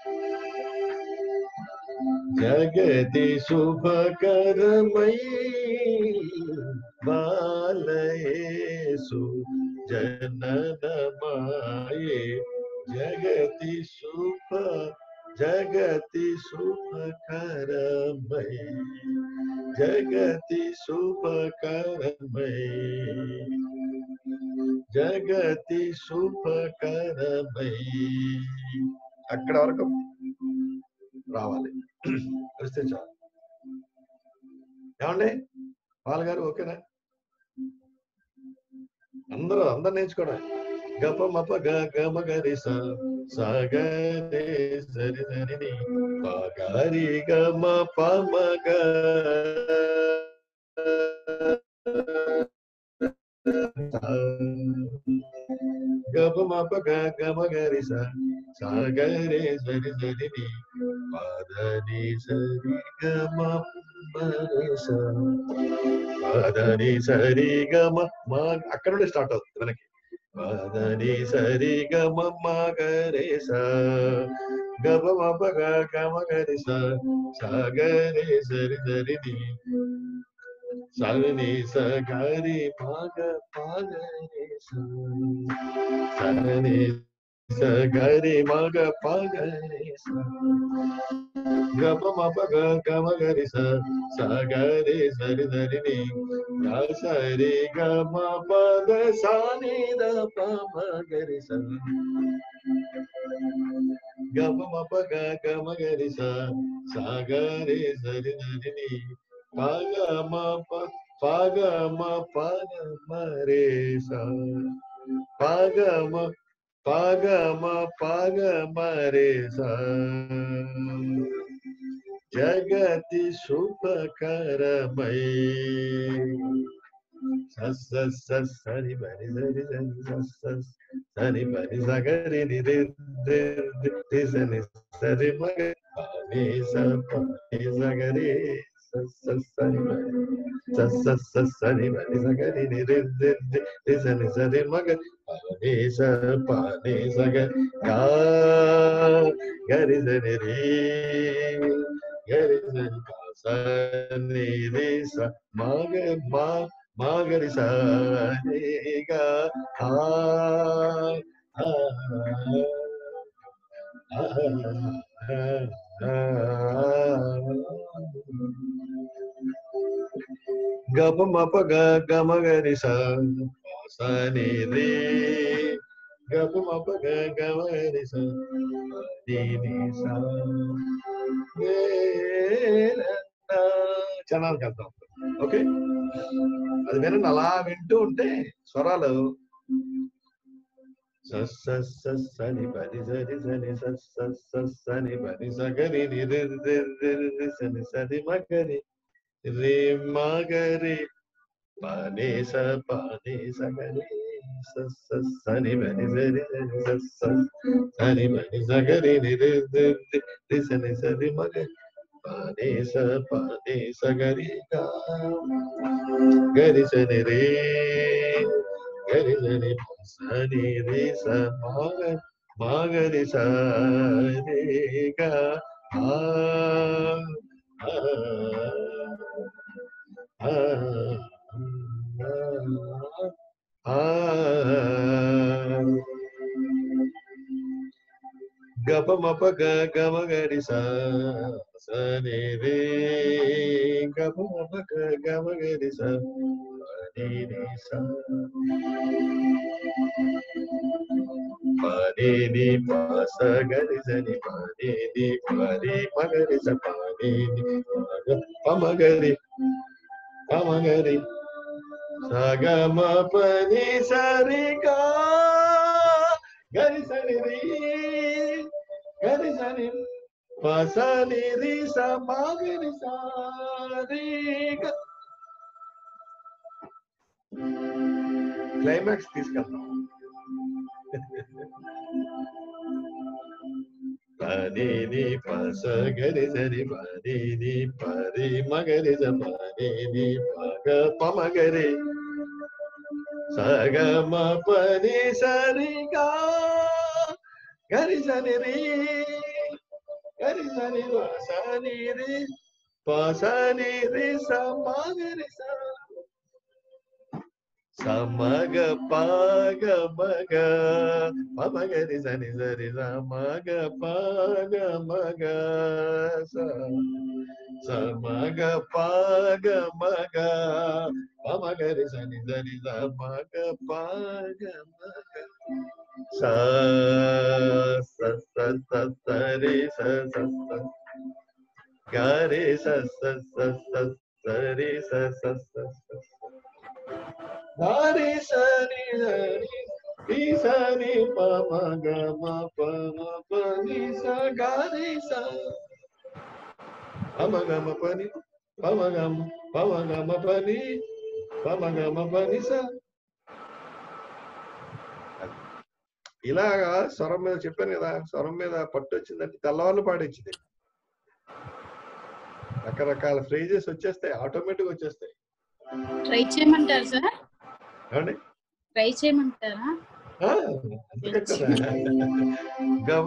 Speaker 3: జగతి శుభకరమై బాలయేసు జననమాయే జగతి శుభ జగతి శుభకరమై జగతి శుభకరమై జగతి శుభకరమై అక్కడ వరకు రావాలి. వస్తే చాలు. ఏమండి పాల్ గారు ఓకేనా? అందరూ అందరు నేర్చుకోవడం. గప మప గ గమ గరి స సగరి సరి సరి పగరి గమ పమ గ గప మప గ గమ గరి స సగరి సరి సరి పదని సరి గమ పరి స పదని సరి గమ మా అక్కడ నుండి స్టార్ట్ అవుతుంది మనకి. పదని సరి గమ గరే స గప మప గ గమ గరి స సగరి సరి సరి సని స గరి మగ పగరి స సని స గరి మగ పగరి స గప మప గ గమ గరి స సగరి సరి సరి సరి గమ పద సాని ద పమ గరి స గప మప గ గమ గరి స సగరి సరి సరి పగ మప పగ మ పగ మరే స పగ మ పగ మ పగ మరే స జగతి శుభకరమై స స సరి బరి సరి సరి సరి బరి సగరి ని రి రి సని సరి మగ పని స పని సగరి స సరి బరి స స సరి బరి సగరి ని రి రి సని సరి మగ పని స పని సగరి గా గరి సని రి గరి సని గా సని రి స మగ మా మాగరి స రే గా ఆ గప మప గ గమ గరి స సని రే గప మప గ గమ గరి స ని ని స చరణానికి వెళ్తాం. ఓకే, అది వినండి. అలా వింటూ ఉంటే స్వరాలు సని పని సరి సని సని పని సగరి ని రి సని సరి మగరి రే మగరి పని స పని సగరి సని పని సరి సని పని సగరి ని రి సని సరి మగరి పని స పని సగరి గా గరి సని రే గరి సని సని రే స మాగ మాగరి స రే గా ఆ గప మప గ గమ గరి స సని రే గప మప గ గమ గరి స ని ని స పని ని ప స గరి సని పని ని పరి మగరి స పని ని పమ గరి పమ గరి స గ మ పని సరి గా గరి సని రి గరి సని ప సని రి స మగరి స రి గ. క్లైమాక్స్ తీసుకెళ్తాం. పని ని ప స గరి సరి పని ని పరి మగరి స పని ని పగ పమ గరి సగమ పని సరిగా గరి సని రి గరి సని సని రి పసని రి సమగరి సమగ పాగ మగ పమగరి సని సరి సమగ పాగ మగ సమగ పాగ మగ పమగరి సని సరి సమగ పాగ మగ స స స సరి స స గరి స స స సరి స స గరి సరి సరి రి సని పమ గమ పమ పని స గరి స పమ గమ పని పమ గమ పమ గమ పని పమ గమ పని స. ఇలాగా స్వరం మీద చెప్పాను కదా, స్వరం మీద పట్టు వచ్చిందంటే తెల్లవాళ్ళు పాడించింది. రకరకాల ఫ్రేజెస్ వచ్చేస్తాయి, ఆటోమేటిక్ వచ్చేస్తాయి.
Speaker 12: ట్రై చేయమంటారు సార్?
Speaker 3: ఏమండి
Speaker 12: ట్రై చేయమంటారా?
Speaker 3: గమ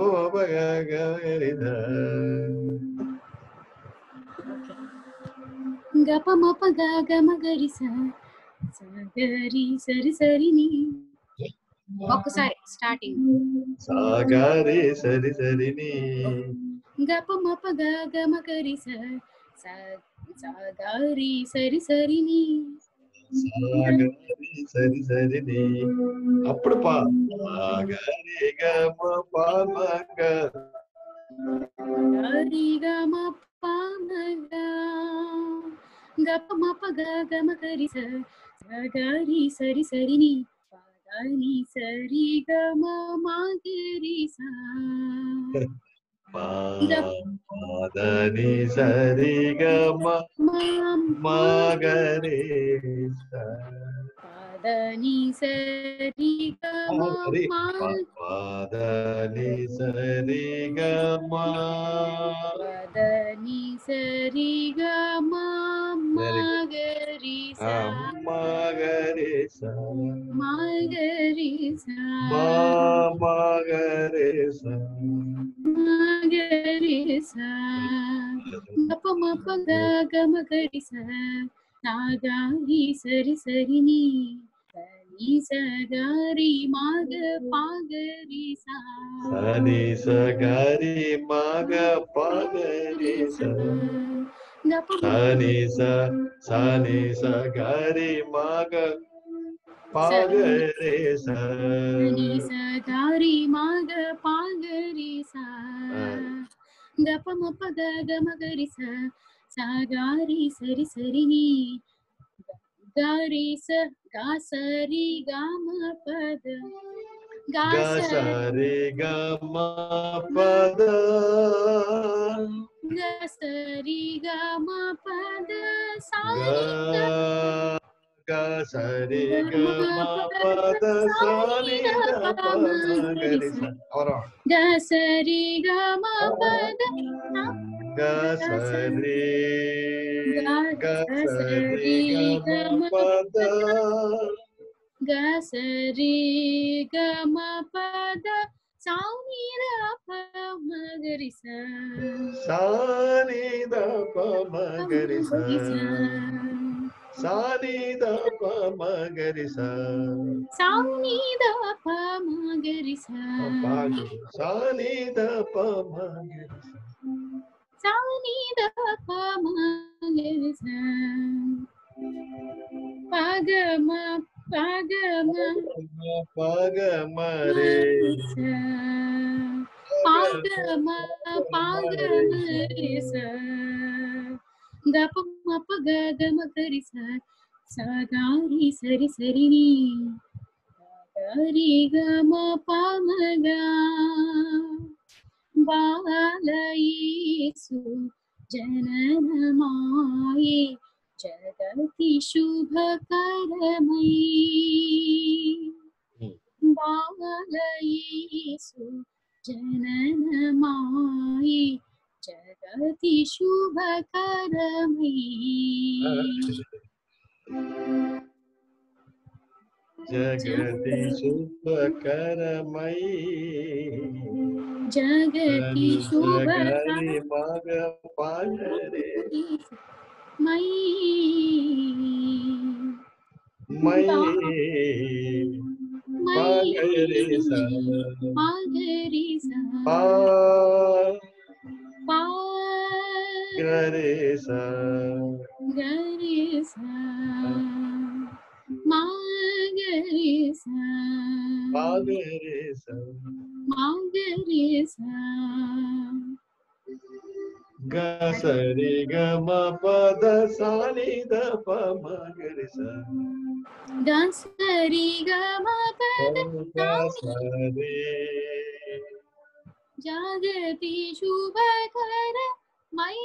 Speaker 12: గప మప గమ గరి సరి సరి సరిని. ఒక్కసారి స్టార్టింగ్
Speaker 3: సాగరి సరి సరిని
Speaker 12: గప మప గమ గరి సాగరి సరి సరిని
Speaker 3: సాగరి సరి సరిని. అప్పుడు పా సాగరి గమ పమగ
Speaker 12: గరి గమ పమగ గప మప గమ గరి సాగరి సరి సరిని పాదని సరి గమ మగరి సా
Speaker 3: పాదని సరి గమ మగరి
Speaker 12: పాదని సరి గమ
Speaker 3: పాదని సరి గమ
Speaker 12: పాదని సరి గమ మగరి సా
Speaker 3: మగరి సా
Speaker 12: మగరి సా
Speaker 3: మగరి సా
Speaker 12: మగరి సా గప మప గమ గరి సా సాగరి సరి సరిని సని సగరి మాగ పాగరి సా
Speaker 3: సని సగరి మాగ పాగరి సా సని స సని సగరి మాగ పాగరి సా
Speaker 12: సని సగరి మాగ పాగరి సా గప మప గమ గరి సా సాగరి సరి సరిని గరి స గా సరి గమ పద గా
Speaker 3: సరి గమ పద
Speaker 12: గా సరి గమ పద
Speaker 3: గా సరి గమ పద సాని గరి స
Speaker 12: గా సరి గమ పద
Speaker 3: గా సరి గా సరి గమ పద
Speaker 12: గా సరి గమ పద సాని ర ప మగరి సా
Speaker 3: సాని ద ప మగరి సా సాని ద ప మగరి సా
Speaker 12: సాని ద ప మగరి సా
Speaker 3: సాని ద ప మగరి సా
Speaker 12: సాని ద ప మగరి సా పగమ పగమ
Speaker 3: పగమ రే
Speaker 12: పగమ పగమ రే సా గప మప గమ గరి సా సాగరి సరి సరిని గరి గమ పమగ బాలయేసు జననమాయే జగతి శుభకరమై బాలయేసు జననమాయే జగతి శుభకరమై
Speaker 3: जगति शुभकरमयी
Speaker 12: जगति
Speaker 3: शुभकरी मग पागरे
Speaker 12: मयी
Speaker 3: मयी पागरे सा
Speaker 12: पागरे सा
Speaker 3: पागरे सा
Speaker 12: गरे सा मागरे सा
Speaker 3: पागरे सा
Speaker 12: मागरे सा
Speaker 3: ग सरि ग म पद सा नि ध प म ग रे सा
Speaker 12: ग सरि ग म पद
Speaker 3: सा रे
Speaker 12: जगति शुभकर मयी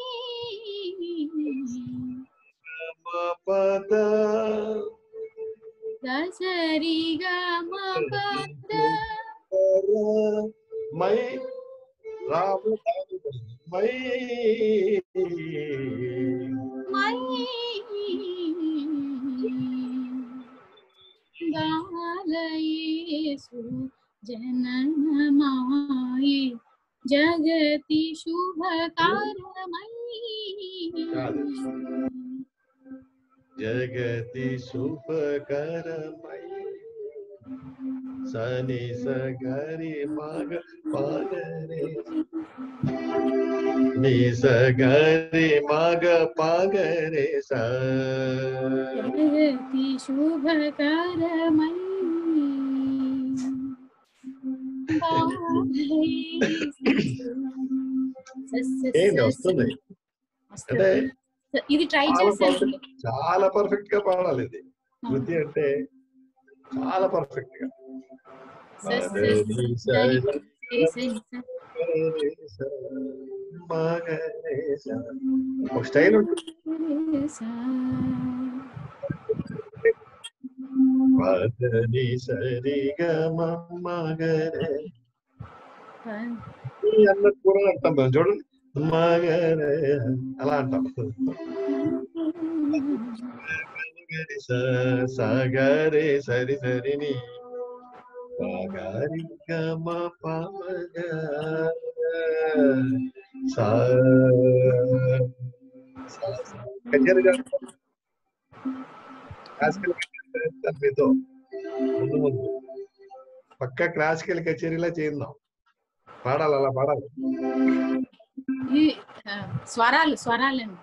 Speaker 3: म पद
Speaker 12: ग सरि ग म पद
Speaker 3: मयि राम मयि
Speaker 12: गालयेषु जननमाये जगति शुभकारमयी
Speaker 3: जगति शुभकरमयी सनि सगरि मग पागरे नि सगरि मग पागरे सा
Speaker 12: जगति शुभकरमयी
Speaker 3: ఏంటి వస్తుంది అంటే
Speaker 12: ఇది ట్రై
Speaker 3: చాలా
Speaker 12: చేశాను
Speaker 3: పర్ఫెక్ట్ చాలా పర్ఫెక్ట్ గా పాడాలి ఇది శృతి అంటే చాలా పర్ఫెక్ట్ గా ఒక స్టైల్ ఉంటుంది పదని సరి గ మగరే అన్నట్టు కూడా అంటాం మేము చూడండి మగరే అలా అంటాం సగరే సరి సరిని పగరి గమ పమగ కచేరీగా క్లాసికల్ మీతో ముందు ముందు పక్క క్లాసికల్ కచేరీలా చేద్దాం పాడాలి అలా పాడాలి
Speaker 12: స్వరాలు స్వరాలండి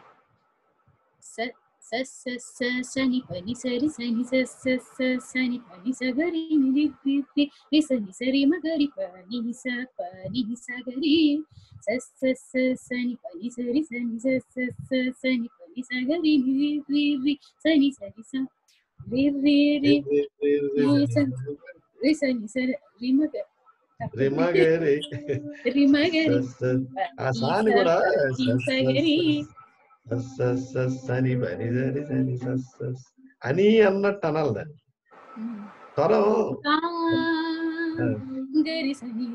Speaker 12: స స స సని పని సరి సని స స స సని పని సగరి ని రి రి రి సని సరి మగరి పని స పని సగరి స స స సని పని సరి సని స స స సని పని సగరి ని రి రి సని సరి స రి రి రి రి సని సరి రి మగ
Speaker 3: రిమగరి
Speaker 12: రిమగరి
Speaker 3: ఆ సాని కూడా
Speaker 12: సగరి
Speaker 3: సని పని సరి సని అని అన్నట్టు అనాలి దాన్ని త్వరం
Speaker 12: గరి సని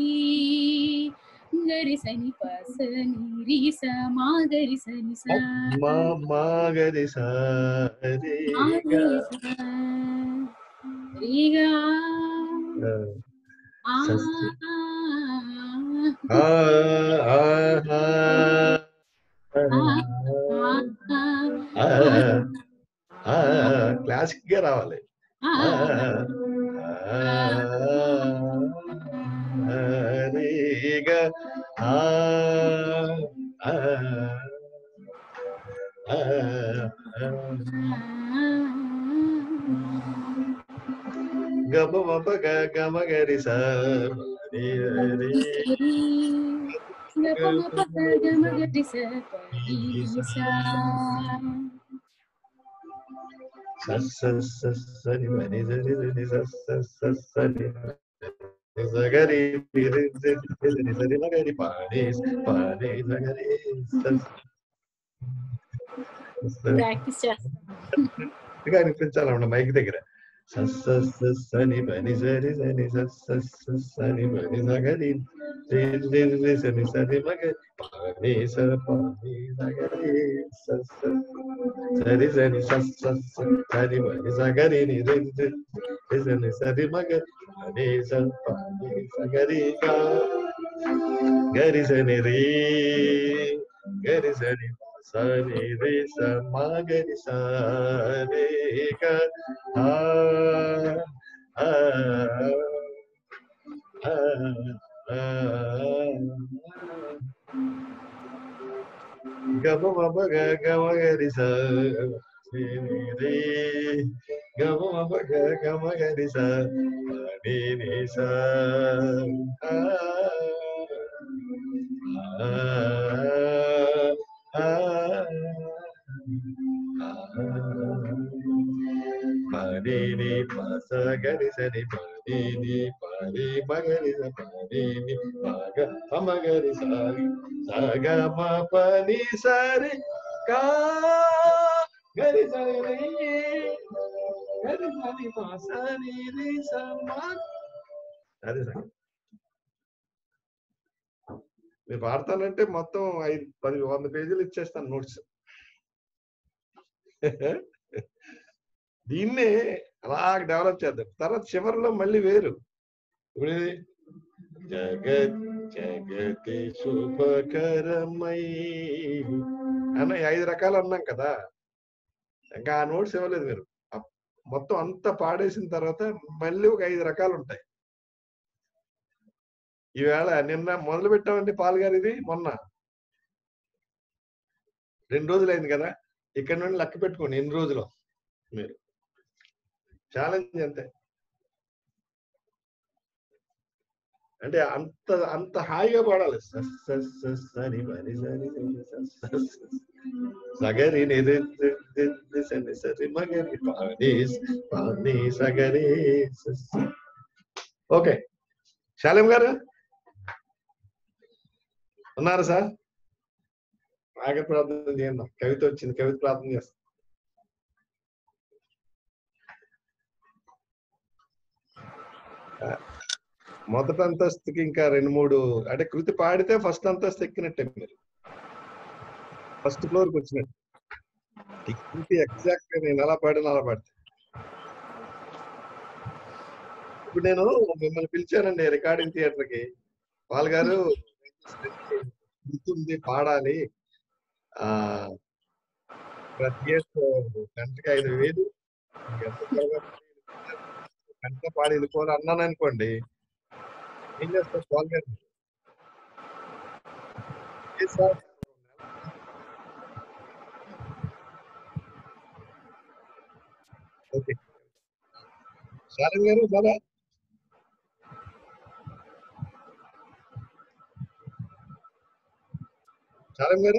Speaker 12: గరి సని పస ని స మా గరి సని స
Speaker 3: మా మా గరి స రే గా
Speaker 12: రి గా ఆ
Speaker 3: ఆ ఆ క్లాసిక్ గా రావాలి రేగా గమ మప గమ గరి స సరి మని సరి సరి సరి సగరి సరి మగరి పాడే పాడే సగరి
Speaker 12: ప్రాక్టీస్ చేస్తాను
Speaker 3: అనిపించాలన్న మైక్ దగ్గర సని పని సరి సని సని పని సగరి సని సరి మగరి పాడే సరి సగరి సరి సని సరి పని సగరి సని సరి మగ ని స ప ని స గరి గ గరి సని రే గరి సని సని రే స మ గరి స రే గ ఆ ఆ ఆ గమ మమ గ గమ గరి స రే గమ మమ గ గమ గరి స ని ని స ఆ ఆ పని ని పస గరి సని పని ని పని మగరి స పని ని మగ మమ గరి స సగ మ పని సరి కా గరి సని రే గరి సని మ సని రి స మ అదే సార్ మీరు వాడతానంటే మొత్తం ఐదు పది వంద పేజీలు ఇచ్చేస్తాను నోట్స్. దీన్నే అలా డెవలప్ చేద్దాం. తర్వాత చివరిలో మళ్ళీ వేరు. ఇప్పుడు జగత్ జగతి శుభకరమై అన్న ఐదు రకాలు అన్నాం కదా, ఇంకా ఆ నోట్స్ ఇవ్వలేదు మీరు. మొత్తం అంతా పాడేసిన తర్వాత మళ్ళీ ఒక ఐదు రకాలు ఉంటాయి. ఈవేళ నిన్న మొదలు పెట్టామండి పాల్ గారు, ఇది మొన్న రెండు రోజులు అయింది కదా, ఇక్కడ నుండి లెక్క పెట్టుకోండి ఎన్ని రోజులు. మీరు ఛాలెంజ్ అంతే. అంటే అంత అంత హాయిగా పాడాలి. సని మరి సగరి సని సరి మగరి పాని పాని సగరి. ఓకే శాలేం గారు ఉన్నారు సార్? ఆగ ప్రార్థన చేయండి. కవిత వచ్చింది, కవిత ప్రార్థన చేస్తాం. మొదటి అంతస్తుకి ఇంకా రెండు మూడు అంటే కృతి పాడితే ఫస్ట్ అంతస్తు ఎక్కినట్టే, మీరు ఫస్ట్ ఫ్లోర్కి వచ్చినట్టు. ఈ కృతి ఎగ్జాక్ట్ గా నేను ఎలా పాడినా అలా పాడితే. ఇప్పుడు నేను మిమ్మల్ని పిలిచానండి రికార్డింగ్ థియేటర్ కి. పాల్ గారు గుర్తుంది పాడాలి, ఆ ప్రతి గంటకి ఐదు వేలు గంట పాడి వెళ్ళిపోవాలి అన్నాను అనుకోండి, ఏం చేస్తారు పాల్ గారు? ఓకే శాలం గారు బాగా శాలం గారు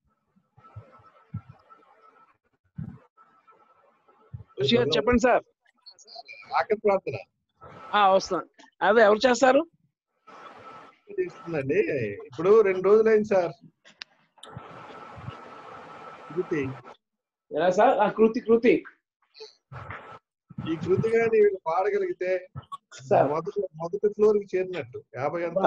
Speaker 14: చెప్పండి సార్.
Speaker 3: ఆఖరి ప్రార్థన
Speaker 14: వస్తాను. అదే ఎవరు చేస్తారు?
Speaker 3: చేస్తుందండి. ఇప్పుడు రెండు రోజులు అయింది సార్ కృతి.
Speaker 14: ఎలా సార్? కృతి కృతి
Speaker 3: ఈ కృతి కానీ వీళ్ళు పాడగలిగితే మొదటి మొదటి ఫ్లోర్ కి చేరినట్టు. యాభై అంత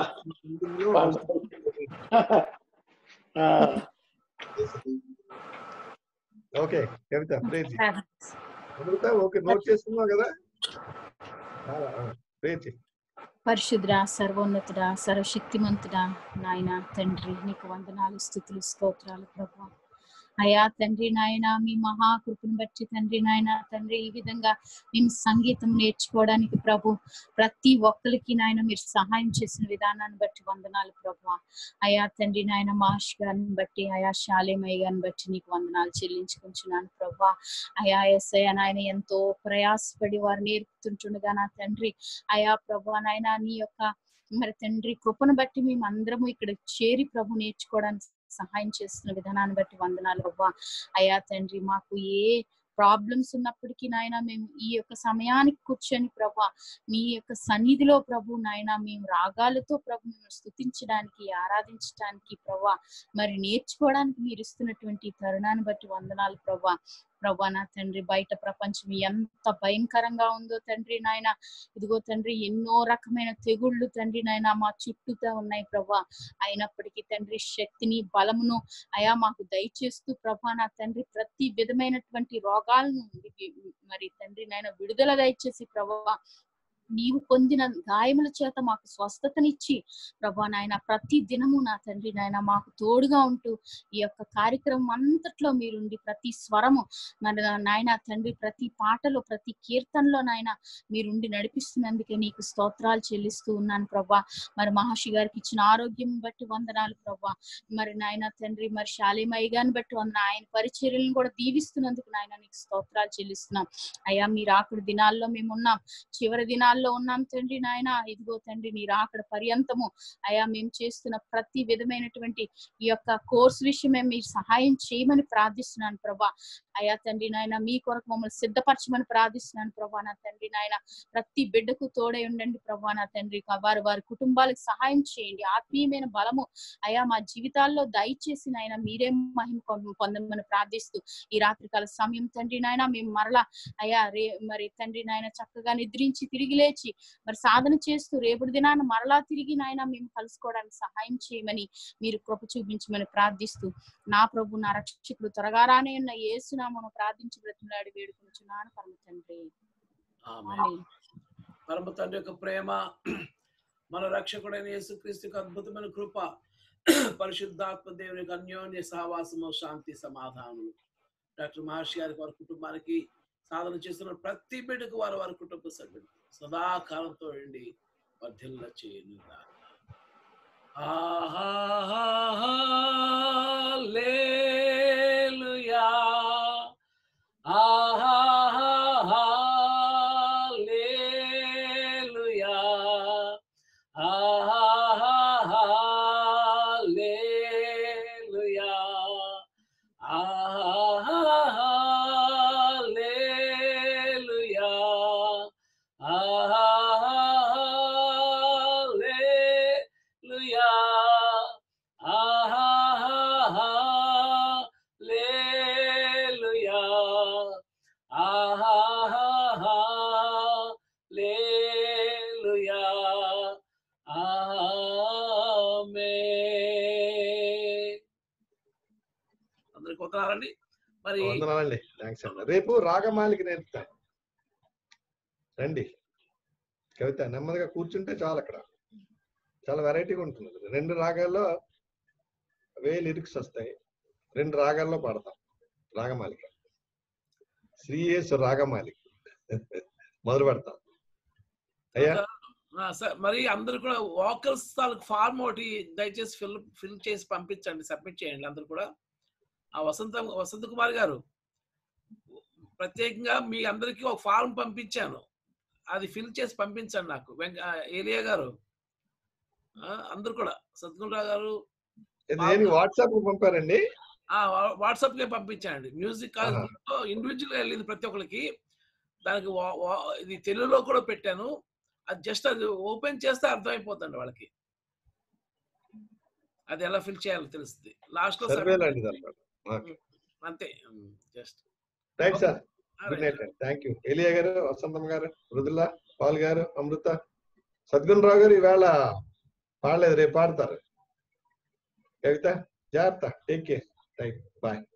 Speaker 3: ఓకే కవిత ప్రేచి ఓకే నోట్ చేసుకున్నావు కదా. ప్రేచి
Speaker 6: పరిశుద్ర సర్వోన్నతుడా సర్వశక్తిమంతుడా నాయన తండ్రి, నీకు వందనాలు స్తుతులు స్తోత్రాలు ప్రభా. అయా తండ్రి నాయన, మీ మహాకృపను బట్టి తండ్రి నాయన తండ్రి, ఈ విధంగా మేము సంగీతం నేర్చుకోవడానికి ప్రభు ప్రతి ఒక్కరికి నాయన మీరు సహాయం చేసిన విధానాన్ని బట్టి వందనాలు ప్రభు. అయా తండ్రి నాయన మాష్ గారిని బట్టి, అయా శాలేమయ్య గారిని బట్టి నీకు వందనాలు చెల్లించుకుంటున్నాను ప్రభా. అయా ఎస్ఐ నాయన ఎంతో ప్రయాసపడి వారు నేర్పుతుంటుండగా నా తండ్రి, అయా ప్రభా నాయన నీ యొక్క మరి తండ్రి కృపను బట్టి మేము అందరము ఇక్కడ చేరి ప్రభు నేర్చుకోవడానికి సహాయం చేస్తున్న విధానాన్ని బట్టి వందనాలు ప్రభా. అయా తండ్రి, మాకు ఏ ప్రాబ్లమ్స్ ఉన్నప్పటికీ నాయన మేము ఈ యొక్క సమయానికి కూర్చొని ప్రభా మీ యొక్క సన్నిధిలో ప్రభు నాయన మేము రాగాలతో ప్రభు మేము స్తుతించడానికి, ఆరాధించడానికి ప్రభా మరి నేర్చుకోవడానికి మీరు ఇస్తున్నటువంటి తరుణాన్ని బట్టి వందనాలు ప్రభా.
Speaker 12: ప్రభా నా తండ్రి బయట ప్రపంచం ఎంత భయంకరంగా ఉందో తండ్రి నాయన. ఇదిగో తండ్రి ఎన్నో రకమైన తెగుళ్ళు తండ్రి నాయన మా చుట్టూతో ఉన్నాయి ప్రభా. అయినప్పటికీ తండ్రి శక్తిని బలమును అయా మాకు దయచేస్తూ ప్రభా నా తండ్రి ప్రతి విధమైనటువంటి రోగాల నుండి మరి తండ్రి నాయన విడుదల దయచేసి ప్రభా నీవు పొందిన గాయముల చేత మాకు స్వస్థతనిచ్చి ప్రభా నాయన ప్రతి దినము నా తండ్రి నాయన మాకు తోడుగా ఉంటూ ఈ యొక్క కార్యక్రమం అంతట్లో మీరుండి ప్రతి స్వరము మరి నాయన తండ్రి ప్రతి పాటలో ప్రతి కీర్తనలో నాయన మీరుండి నడిపిస్తున్నందుకే నీకు స్తోత్రాలు చెల్లిస్తూ ఉన్నాను ప్రభా. మరి మహర్షి గారికి ఇచ్చిన ఆరోగ్యం బట్టి వందనాలు ప్రభా. మరి నాయన తండ్రి మరి శాలిమయ్య గారిని బట్టి వందన ఆయన పరిచర్యలను కూడా దీవిస్తున్నందుకు నాయన నీకు స్తోత్రాలు చెల్లిస్తున్నాం అయ్యా. మీరు ఆఖరి దినాల్లో మేము ఉన్నాం, చివరి దినాల్లో ఉన్నాం తండ్రి నాయన. ఇదిగో తండ్రి నీ రాకడ పర్యంతము అయా మేము చేస్తున్న ప్రతి విధమైనటువంటి ఈ యొక్క కోర్స్ విషయమే మీరు సహాయం చేయమని ప్రార్థిస్తున్నాను ప్రభా. అయా తండ్రి నాయన మీ కొరకు మమ్మల్ని సిద్ధపరచమని ప్రార్థిస్తున్నాను ప్రభా. నా తండ్రి నాయన ప్రతి బిడ్డకు తోడై ఉండండి ప్రభా. నా తండ్రి వారి వారి కుటుంబాలకు సహాయం చేయండి. ఆత్మీయమైన బలము అయా మా జీవితాల్లో దయచేసి నాయన మీరే మహిమ పొందమని ప్రార్థిస్తూ ఈ రాత్రికాల సమయం తండ్రి నాయన మేము మరలా అయా రే మరి తండ్రి నాయన చక్కగా నిద్రించి తిరిగి లేచి మరి సాధన చేస్తూ రేపటి దినాన్ని మరలా తిరిగి నాయన మేము కలుసుకోవడానికి సహాయం చేయమని మీరు కృప చూపించమని ప్రార్థిస్తూ నా ప్రభు నా రక్షకుడు త్వరగా రానే ఉన్న యేసునామమున ప్రార్థించి బ్రతిమలాడి వేడుకొనుచున్నాను పరమ తండ్రి. ఆమేన్.
Speaker 1: పరమ తండ్రి యొక్క ప్రేమ, మన రక్షకుడైన యేసుక్రీస్తుకు అద్భుతమైన కృప, పరిశుద్ధాత్మ దేవుని యొక్క అన్యోన్య సహవాసము, శాంతి సమాధానము డాక్టర్ మహర్షి గారికి వారి కుటుంబానికి సాధన చేస్తున్న ప్రతి బిడ్డకు వారు వారి కుటుంబ సభ్యులు సదాకాలంతో ఉండి వర్ధిల్ల చేయను. హల్లెలూయా హల్లెలూయా హల్లెలూయా హల్లెలూయా హల్లెలూయా హల్లెలూయా హల్లెలూయా ఆమేన్. అందరికి వందనాలండి. మరి
Speaker 2: వందనాలండి. థ్యాంక్స్ అండి. రేపు రాగమాలిక నేర్పుతాను రండి. కవిత నెమ్మదిగా కూర్చుంటే చాలు. అక్కడ చాలా వెరైటీగా ఉంటుంది. రెండు రాగాల్లో వే లిరిక్స్ వస్తాయి. రెండు రాగాల్లో పాడతాం రాగమాలిక. శ్రీయేసు రాగమాలిక మొదలు పెడతాం అయ్యా.
Speaker 1: మరి అందరు కూడా వాకల్స్ తాలూకు ఫార్మ్ ఒకటి దయచేసి ఫిల్ ఫిల్ చేసి పంపించండి, సబ్మిట్ చేయండి అందరు కూడా. ఆ వసంత వసంత కుమార్ గారు ప్రత్యేకంగా మీ అందరికీ ఒక ఫార్మ్ పంపించాను, అది ఫిల్ చేసి పంపించండి నాకు. వెంక ఏలియా గారు అందరు కూడా, సద్గుణరావు గారు
Speaker 2: వాట్సాప్ పంపారండి.
Speaker 1: వాట్సాప్ కే పంపించండి. మ్యూజిక్ ఇండివిజువల్ గా వెళ్ళింది ప్రతి ఒక్కరికి. దానికి ఇది తెలుగులో కూడా పెట్టాను. అది జస్ట్ అది ఓపెన్ చేస్తే అర్థమైపోతుంది వాళ్ళకి, అది ఎలా ఫిల్ చేయాలో తెలుస్తుంది. లాస్ట్ లో అంతే. Just
Speaker 2: right sir. Good night అండి. Thank you. ఏలియా గారు, వసంతమ్మ గారు, మృదుల, పాల్ గారు, అమృత, సద్గుణరావు గారు ఈవేళ పాడలేదు, రేపు పాడతారు. కవిత జాగ్రత్త. Take care. రైట్. బాయ్.